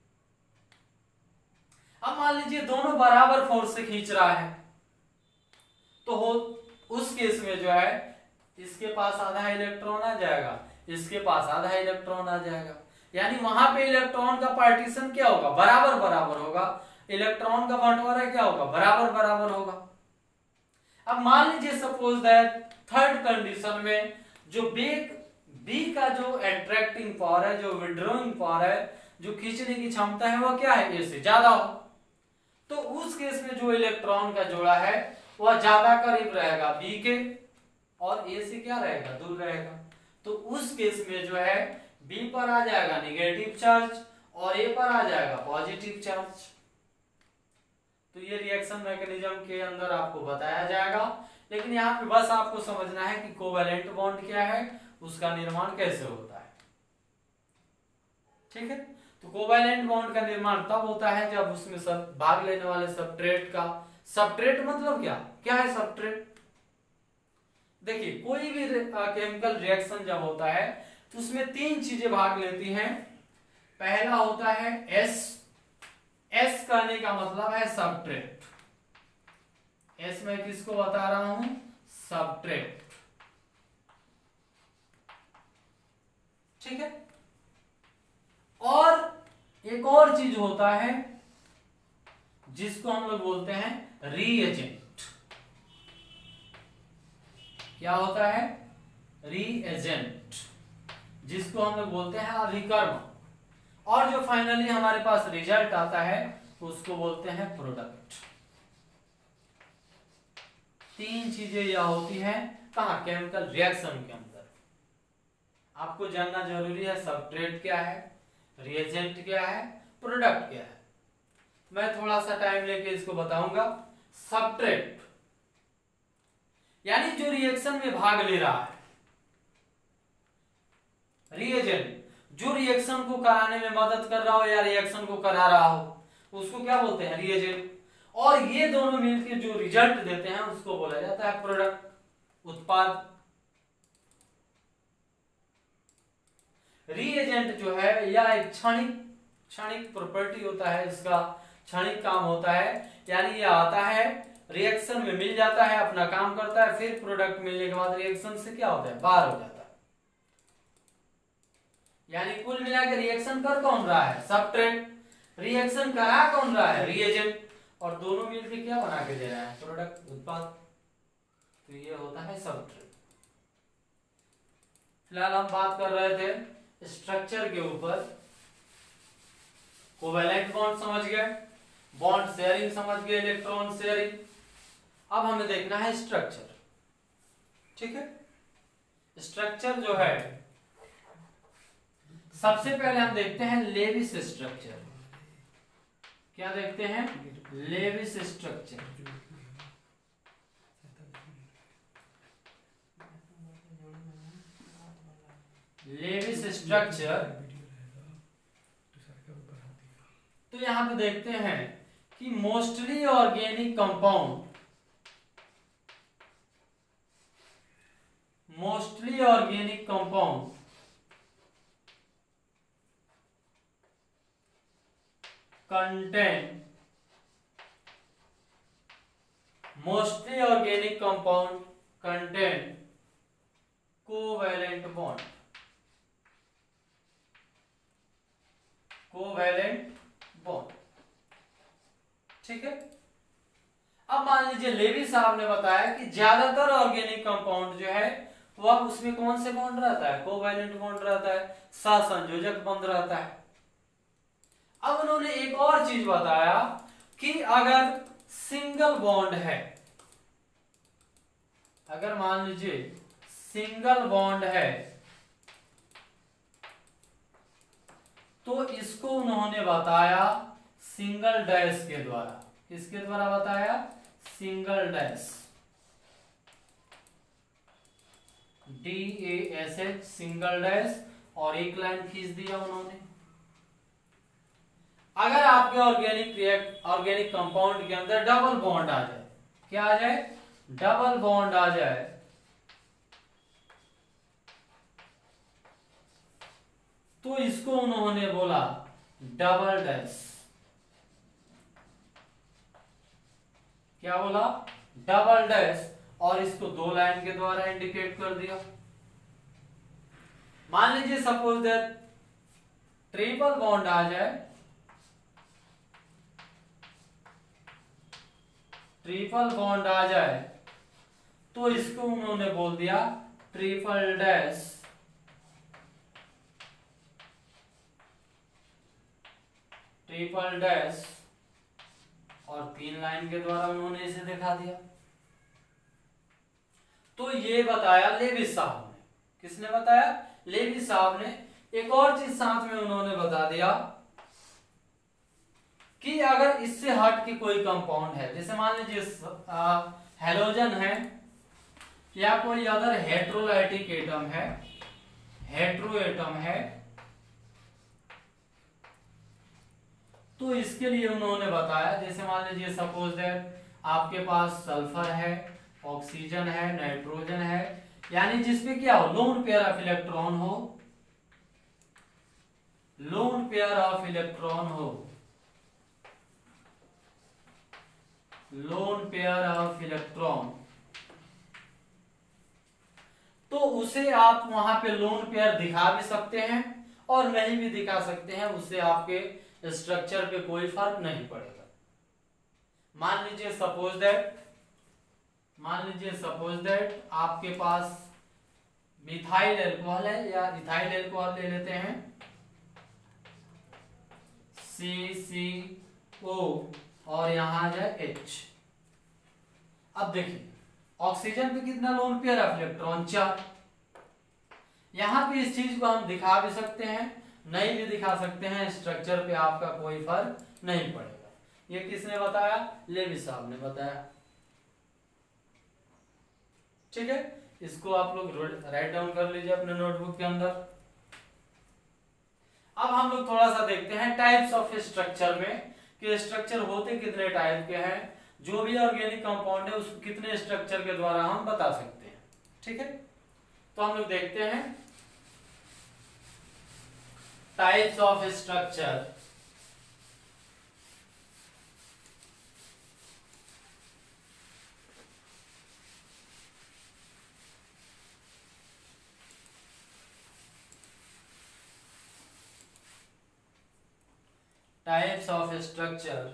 अब मान लीजिए दोनों बराबर फोर्स से खींच रहा है, तो उस केस में जो है इसके पास आधा इलेक्ट्रॉन आ जाएगा, इसके पास आधा इलेक्ट्रॉन आ जाएगा। यानी वहां पे इलेक्ट्रॉन का पार्टीशन क्या होगा? बराबर बराबर होगा। इलेक्ट्रॉन का बंटवारा क्या होगा? बराबर बराबर होगा। अब मान लीजिए सपोज दैट थर्ड कंडीशन में जो बी का जो अट्रैक्टिंग पावर है, जो विड्रॉइंग पावर है, जो खींचने की क्षमता है, वो क्या है, ए से ज्यादा हो। तो उस केस में जो इलेक्ट्रॉन का जोड़ा है वह ज्यादा करीब रहेगा बी के, और ए से क्या रहेगा, दूर रहेगा। तो उस केस में जो है बी पर आ जाएगा निगेटिव चार्ज और ए पर आ जाएगा पॉजिटिव चार्ज। तो ये रिएक्शन मैकेनिज्म के अंदर आपको बताया जाएगा, लेकिन यहाँ पे बस आपको समझना है कि कोवैलेंट बॉन्ड क्या है, उसका निर्माण कैसे होता है। ठीक है, तो कोवैलेंट बॉन्ड का निर्माण तब होता है जब उसमें सब भाग लेने वाले सब्सट्रेट का, सब्सट्रेट मतलब क्या है सब्सट्रेट। देखिए कोई भी केमिकल रिएक्शन जब होता है तो उसमें तीन चीजें भाग लेती हैं। पहला होता है एस, एस कहने का मतलब है सब्सट्रेट। एस मैं किसको बता रहा हूं, सब्सट्रेट। ठीक है, और एक और चीज होता है जिसको हम लोग बोलते हैं रीएजेंट। क्या होता है, रीएजेंट, जिसको हम लोग बोलते हैं अभिकर्म। और जो फाइनली हमारे पास रिजल्ट आता है उसको बोलते हैं प्रोडक्ट। तीन चीजें यह होती हैं कहां, केमिकल रिएक्शन के अंदर। आपको जानना जरूरी है सब्सट्रेट क्या है, रिएजेंट क्या है, प्रोडक्ट क्या है। मैं थोड़ा सा टाइम लेके इसको बताऊंगा। सब्सट्रेट यानी जो रिएक्शन में भाग ले रहा है, रिएजेंट जो रिएक्शन को कराने में मदद कर रहा हो या रिएक्शन को करा रहा हो, उसको क्या बोलते हैं, रिएजेंट। और ये दोनों मिलकर जो रिजल्ट देते हैं उसको बोला जाता है प्रोडक्ट, उत्पाद। रिएजेंट जो है यह एक क्षणिक प्रॉपर्टी होता है, इसका क्षणिक काम होता है। यानी यह आता है, रिएक्शन में मिल जाता है, अपना काम करता है, फिर प्रोडक्ट मिलने के बाद रिएक्शन से क्या होता है, बाहर हो जाता है। यानी कुल मिलाकर रिएक्शन कर कौन रहा है, सब्सट्रेट, रिएक्शन करा कौन रहा है, रिएजेंट, और दोनों मिलकर क्या बना के दे रहा है, प्रोडक्ट, उत्पाद। तो ये होता है सब्सट्रेट। फिलहाल हम बात कर रहे थे स्ट्रक्चर के ऊपर। कोवैलेंट बॉन्ड समझ गए, बॉन्ड शेयरिंग समझ गए, इलेक्ट्रॉन शेयरिंग। अब हमें देखना है स्ट्रक्चर। ठीक है, स्ट्रक्चर जो है सबसे पहले हम देखते हैं लेविस स्ट्रक्चर। क्या देखते हैं, लेविस स्ट्रक्चर। लेविस स्ट्रक्चर, तो यहां पे देखते हैं कि mostly organic compound, mostly organic compound contain, mostly organic compound contain covalent bond, covalent bond। ठीक है, अब मान लीजिए लेवी साहब ने बताया कि ज्यादातर ऑर्गेनिक कंपाउंड जो है वह उसमें कौन से बॉन्ड रहता है, कोवैलेंट बॉन्ड रहता है, सहसंयोजक बॉन्ड रहता है। अब उन्होंने एक और चीज बताया कि अगर सिंगल बॉन्ड है, अगर मान लीजिए सिंगल बॉन्ड है तो इसको उन्होंने बताया सिंगल डैश के द्वारा। किसके द्वारा बताया, single dash, DASH, single dash, और एक लाइन खींच दिया उन्होंने। अगर आपके ऑर्गेनिक कंपाउंड के अंदर डबल बॉन्ड आ जाए, क्या आ जाए, डबल बॉन्ड आ जाए, तो इसको उन्होंने बोला डबल डैश। क्या बोला, डबल डैश, और इसको दो लाइन के द्वारा इंडिकेट कर दिया। मान लीजिए सपोज दैट ट्रिपल बॉन्ड आ जाए, ट्रिपल बॉन्ड आ जाए तो इसको उन्होंने बोल दिया ट्रिपल डैश ट्रिपल डैश और 3 लाइन के द्वारा उन्होंने इसे दिखा दिया। तो ये बताया लेविस साहब ने। किसने बताया? लेविस साहब ने। एक और चीज साथ में उन्होंने बता दिया कि अगर इससे हट के कोई कंपाउंड है, जैसे मान लीजिए हेलोजन है या कोई अदर हेट्रोलाइटिक एटम है, हेट्रो एटम है, तो इसके लिए उन्होंने बताया, जैसे मान लीजिए सपोज दैट आपके पास सल्फर है, ऑक्सीजन है, नाइट्रोजन है, यानी जिसमें क्या हो, लोन पेयर ऑफ इलेक्ट्रॉन हो, लोन पेयर ऑफ इलेक्ट्रॉन हो, लोन पेयर ऑफ इलेक्ट्रॉन, तो उसे आप वहां पे लोन पेयर दिखा भी सकते हैं और नहीं भी दिखा सकते हैं, उससे आपके स्ट्रक्चर पे कोई फर्क नहीं पड़ेगा। मान लीजिए सपोज दैट आपके पास मिथाइल एल्कोहल है या इथाइल एल्कोहल ले लेते हैं, CCO और यहां आ जाए H। अब देखिए ऑक्सीजन पे कितना लोन पेयर ऑफ इलेक्ट्रॉन, 4। यहां पे इस चीज को हम दिखा भी सकते हैं, नहीं भी दिखा सकते हैं, स्ट्रक्चर पे आपका कोई फर्क नहीं पड़ेगा। ये किसने बताया? लेविस साहब ने बताया। ठीक है, इसको आप लोग राइट डाउन कर लीजिए अपने नोटबुक के अंदर। अब हम लोग थोड़ा सा देखते हैं टाइप्स ऑफ स्ट्रक्चर में कि स्ट्रक्चर होते कितने टाइप के हैं, जो भी ऑर्गेनिक कंपाउंड है उसको कितने स्ट्रक्चर के द्वारा हम बता सकते हैं। ठीक है, तो हम लोग देखते हैं types of structure. Types of structure.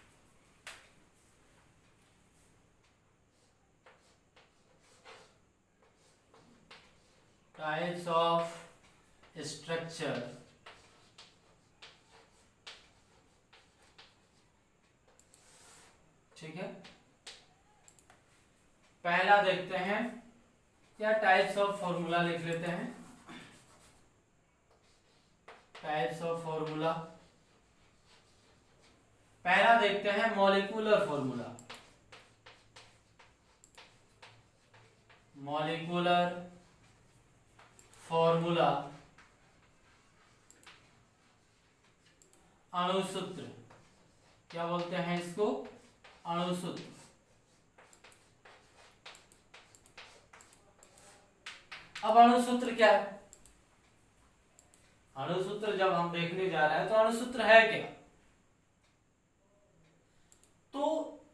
Types of structure. ठीक है, पहला देखते हैं, या टाइप्स ऑफ फॉर्मूला लिख लेते हैं, टाइप्स ऑफ फॉर्मूला। पहला देखते हैं मॉलिक्यूलर फॉर्मूला। मॉलिक्यूलर फॉर्मूला, अणुसूत्र, क्या बोलते हैं इसको? अणुसूत्र। अब अणुसूत्र क्या है? अणुसूत्र जब हम देखने जा रहे हैं तो अणुसूत्र है क्या? तो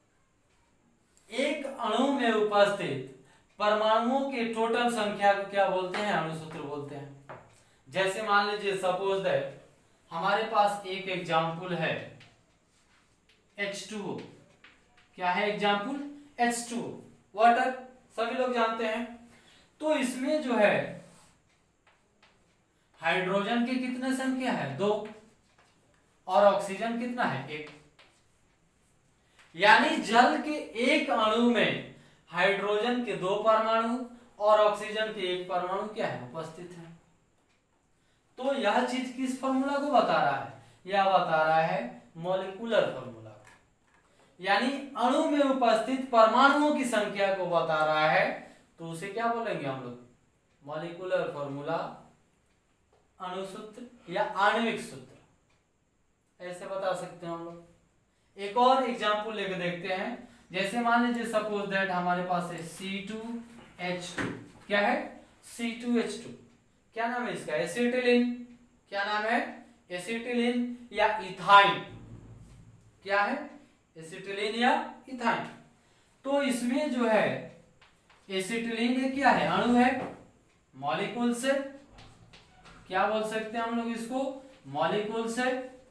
एक अणु में उपस्थित परमाणुओं की टोटल संख्या को क्या बोलते हैं? अणुसूत्र बोलते हैं। जैसे मान लीजिए सपोज दैट हमारे पास एक एग्जाम्पल है H2O। क्या है एग्जाम्पल? H2O, वाटर, सभी लोग जानते हैं। तो इसमें जो है हाइड्रोजन की कितने संख्या है? 2, और ऑक्सीजन कितना है? 1। यानी जल के एक अणु में हाइड्रोजन के 2 परमाणु और ऑक्सीजन के 1 परमाणु क्या है? उपस्थित है। तो यह चीज किस फॉर्मूला को बता रहा है? यह बता रहा है मॉलिक्यूलर फॉर्मूला, यानी अणु में उपस्थित परमाणुओं की संख्या को बता रहा है। तो उसे क्या बोलेंगे हम लोग? मॉलिक्यूलर फॉर्मूला, अणुसूत्र या आणविक सूत्र, ऐसे बता सकते हैं हम लोग। एक और एग्जांपल लेके देखते हैं। जैसे मान लीजिए सपोज दैट हमारे पास है C2H2। क्या है? C2H2। क्या नाम है इसका? एसिटिलीन। क्या नाम है? एसिटिलीन या इथाइन। क्या है? एसिटिलीन या इथाइन। तो इसमें जो है एसिटिलीन ये क्या है? अणु है, मॉलिक्यूल से, क्या बोल सकते हैं हम लोग इसको? मॉलिक्यूल से।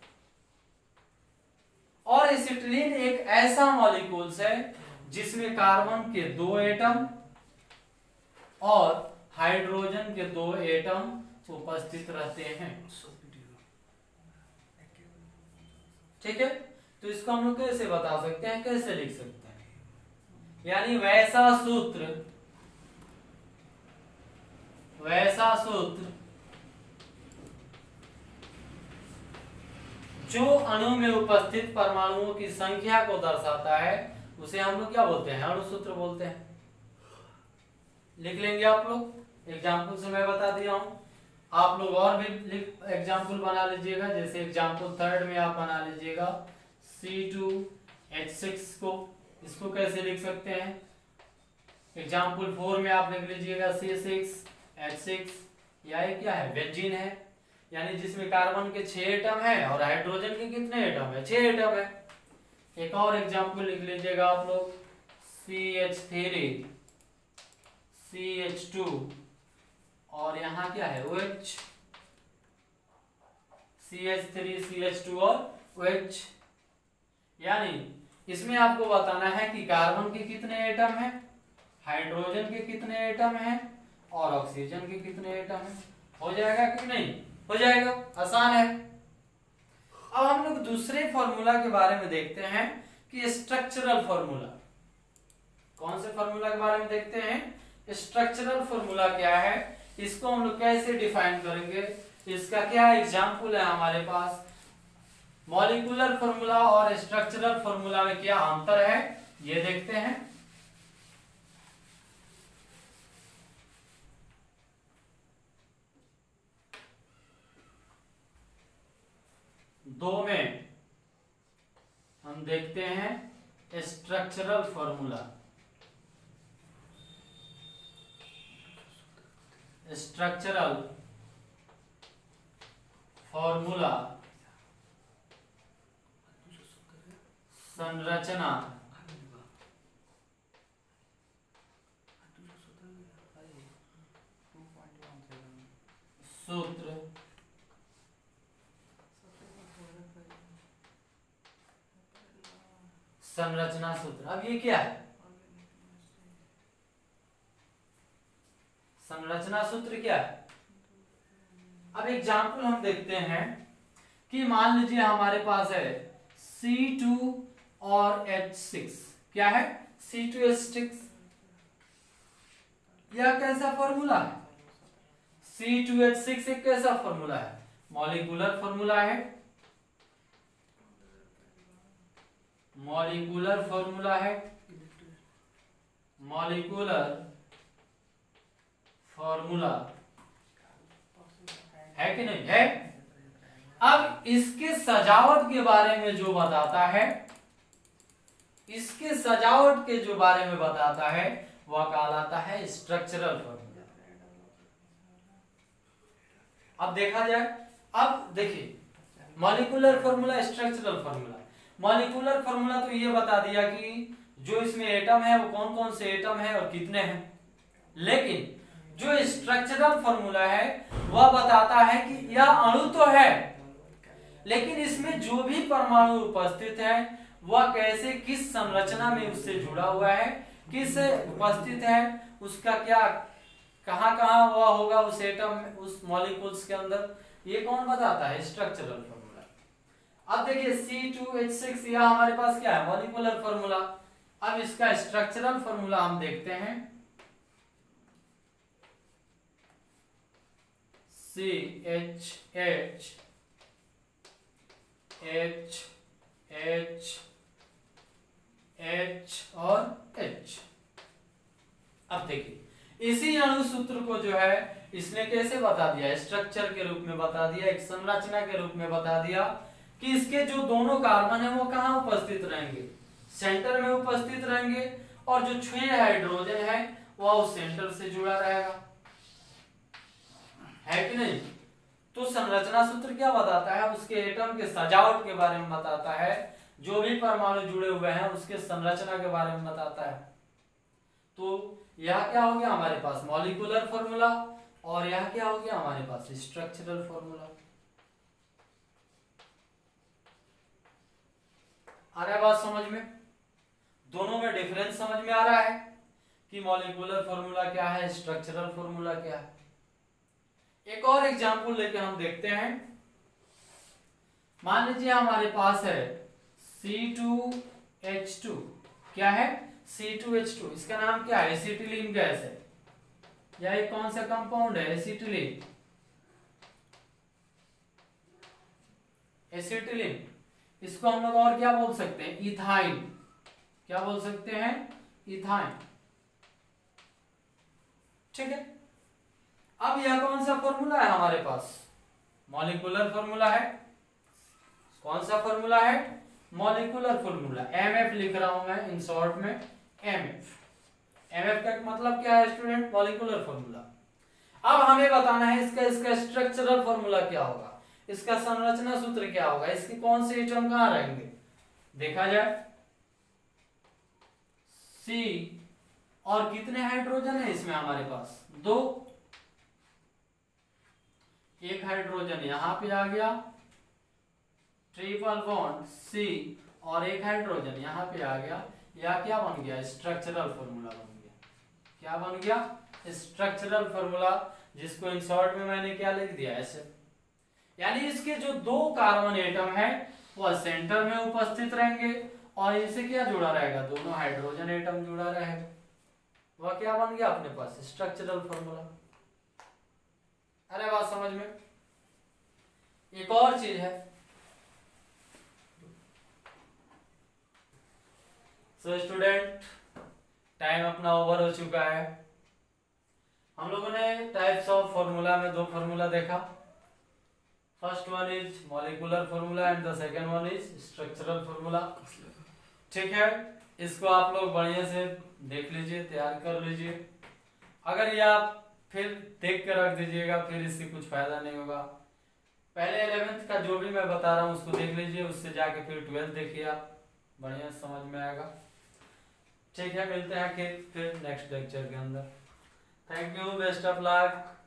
और एसिटिलीन एक ऐसा मॉलिक्यूल्स है जिसमें कार्बन के 2 एटम और हाइड्रोजन के 2 एटम उपस्थित रहते हैं। ठीक है, तो इसको हम लोग कैसे बता सकते हैं, कैसे लिख सकते हैं, यानी वैसा सूत्र जो अणु में उपस्थित परमाणुओं की संख्या को दर्शाता है उसे हम लोग क्या बोलते हैं, अणु सूत्र बोलते हैं। लिख लेंगे आप लोग, एग्जाम्पल से मैं बता दिया हूं, आप लोग और भी एग्जाम्पल बना लीजिएगा। जैसे एग्जाम्पल 3 में आप बना लीजिएगा C2H6 को, इसको कैसे लिख सकते हैं। एग्जाम्पल 4 में आप लिख लीजिएगा C6H6, या ये क्या है, बेंजीन है, यानी जिसमें कार्बन के 6 एटम है और हाइड्रोजन के कितने एटम है, 6 एटम है। एक और एग्जाम्पल लिख लीजिएगा आप लोग CH3 CH2 और यहाँ क्या है OH, CH3 CH2 और OH, यानी इसमें आपको बताना है कि कार्बन के कितने एटम हैं, हाइड्रोजन के कितने एटम हैं और ऑक्सीजन के कितने एटम हैं। हो जाएगा कि नहीं, हो जाएगा, आसान है। अब हम लोग दूसरे फॉर्मूला के बारे में देखते हैं कि स्ट्रक्चरल फॉर्मूला, कौन से फॉर्मूला के बारे में देखते हैं, स्ट्रक्चरल फॉर्मूला क्या है, इसको हम लोग कैसे डिफाइन करेंगे, इसका क्या एग्जांपल है हमारे पास। मॉलिक्यूलर फॉर्मूला और स्ट्रक्चरल फॉर्मूला में क्या अंतर है ये देखते हैं। दो में हम देखते हैं स्ट्रक्चरल फॉर्मूला, स्ट्रक्चरल फॉर्मूला संरचना सूत्र संरचना सूत्र। अब ये क्या है, संरचना सूत्र क्या है। अब एग्जाम्पल हम देखते हैं कि मान लीजिए हमारे पास है C2 और H6, क्या है C2H6, यह कैसा फॉर्मूला है, C2H6 एक कैसा फॉर्मूला है, मॉलिक्यूलर फॉर्मूला है, मॉलिक्यूलर फॉर्मूला है, मॉलिक्यूलर फॉर्मूला है कि नहीं है। अब इसके सजावट के बारे में जो बताता है, इसके सजावट के जो बारे में बताता है वह कहलाता है स्ट्रक्चरल फॉर्मूला। अब देखा जाए, अब देखिए molecular formula, structural formula. Molecular formula तो ये बता दिया कि जो इसमें एटम है वो कौन कौन से एटम है और कितने हैं, लेकिन जो स्ट्रक्चरल फॉर्मूला है वह बताता है कि यह अणु तो है लेकिन इसमें जो भी परमाणु उपस्थित है वह कैसे, किस संरचना में उससे जुड़ा हुआ है, किस उपस्थित है, उसका क्या कहां कहां वह होगा उस एटम में, उस मॉलिक्यूल्स के अंदर, ये कौन बताता है, स्ट्रक्चरल फॉर्मूला। अब देखिए C2H6 यह हमारे पास क्या है, मॉलिक्यूलर फॉर्मूला। अब इसका स्ट्रक्चरल फॉर्मूला हम देखते हैं, CH H H H और H। अब देखिए इसी अणु सूत्र को जो है इसने कैसे बता दिया, स्ट्रक्चर के रूप में बता दिया, एक संरचना के रूप में बता दिया कि इसके जो दोनों कार्बन है वो कहाँ उपस्थित रहेंगे, सेंटर में उपस्थित रहेंगे, और जो 6 हाइड्रोजन है वह उस सेंटर से जुड़ा रहेगा, है कि नहीं। तो संरचना सूत्र क्या बताता है, उसके एटम के सजावट के बारे में बताता है, जो भी परमाणु जुड़े हुए हैं उसके संरचना के बारे में बताता है। तो यह क्या हो गया हमारे पास, मॉलिक्यूलर फॉर्मूला, और यह क्या हो गया हमारे पास, स्ट्रक्चरल फॉर्मूला। आ रहा है बात समझ में, दोनों में डिफरेंस समझ में आ रहा है कि मॉलिक्यूलर फॉर्मूला क्या है, स्ट्रक्चरल फॉर्मूला क्या है। एक और एग्जांपल लेके हम देखते हैं। मान लीजिए हमारे पास है C2H2, क्या है C2H2, इसका नाम क्या है एसिटिलीन गैस है, या एक कौन सा कंपाउंड है एसिटिलीन, एसिटिलीन। इसको हम लोग और क्या बोल सकते हैं इथाइन, क्या बोल सकते हैं इथाइन, ठीक है। अब यह कौन सा फॉर्मूला है हमारे पास, मॉलिक्यूलर फॉर्मूला है, कौन सा फॉर्मूला है मॉलिक्यूलर फॉर्मूला, MF लिख रहा हूं मैं इन शॉर्ट में MF। MF का मतलब क्या है स्टूडेंट, मॉलिक्यूलर फॉर्मूला। अब हमें बताना है इसका स्ट्रक्चरल फॉर्मूला क्या होगा, इसका संरचना सूत्र क्या होगा, इसके कौन से एटम कहां रहेंगे। देखा जाए C और कितने हाइड्रोजन है इसमें हमारे पास 2, एक हाइड्रोजन यहां पे आ गया ट्रिपल बॉन्ड C, और एक हाइड्रोजन यहां पे आ गया, या क्या बन गया स्ट्रक्चरल फॉर्मूला बन गया, क्या बन गया स्ट्रक्चरल फॉर्मूला, जिसको इन शॉर्ट में मैंने क्या लिख दिया ऐसे। यानी इसके जो 2 कार्बन एटम है वह सेंटर में उपस्थित रहेंगे, और इनसे क्या जुड़ा रहेगा, दोनों हाइड्रोजन एटम जुड़ा रहेगा, वह क्या बन गया अपने पास स्ट्रक्चरल फॉर्मूला। अरे बात समझ में। एक और चीज है, सो स्टूडेंट टाइम अपना ओवर हो चुका है। हम लोगों ने टाइप्स ऑफ फॉर्मूला में 2 फॉर्मूला देखा, first one is molecular formula and the second one is structural formula, ठीक है। इसको आप लोग बढ़िया से देख लीजिए, तैयार कर लीजिए। अगर ये आप फिर देख कर रख दीजिएगा फिर इससे कुछ फायदा नहीं होगा। पहले 11th का जो भी मैं बता रहा हूँ उसको देख लीजिए, उससे जाके फिर 12th देखिए, आप बढ़िया समझ में आएगा, ठीक है। मिलते हैं फिर नेक्स्ट लेक्चर के अंदर। Thank you, best of luck.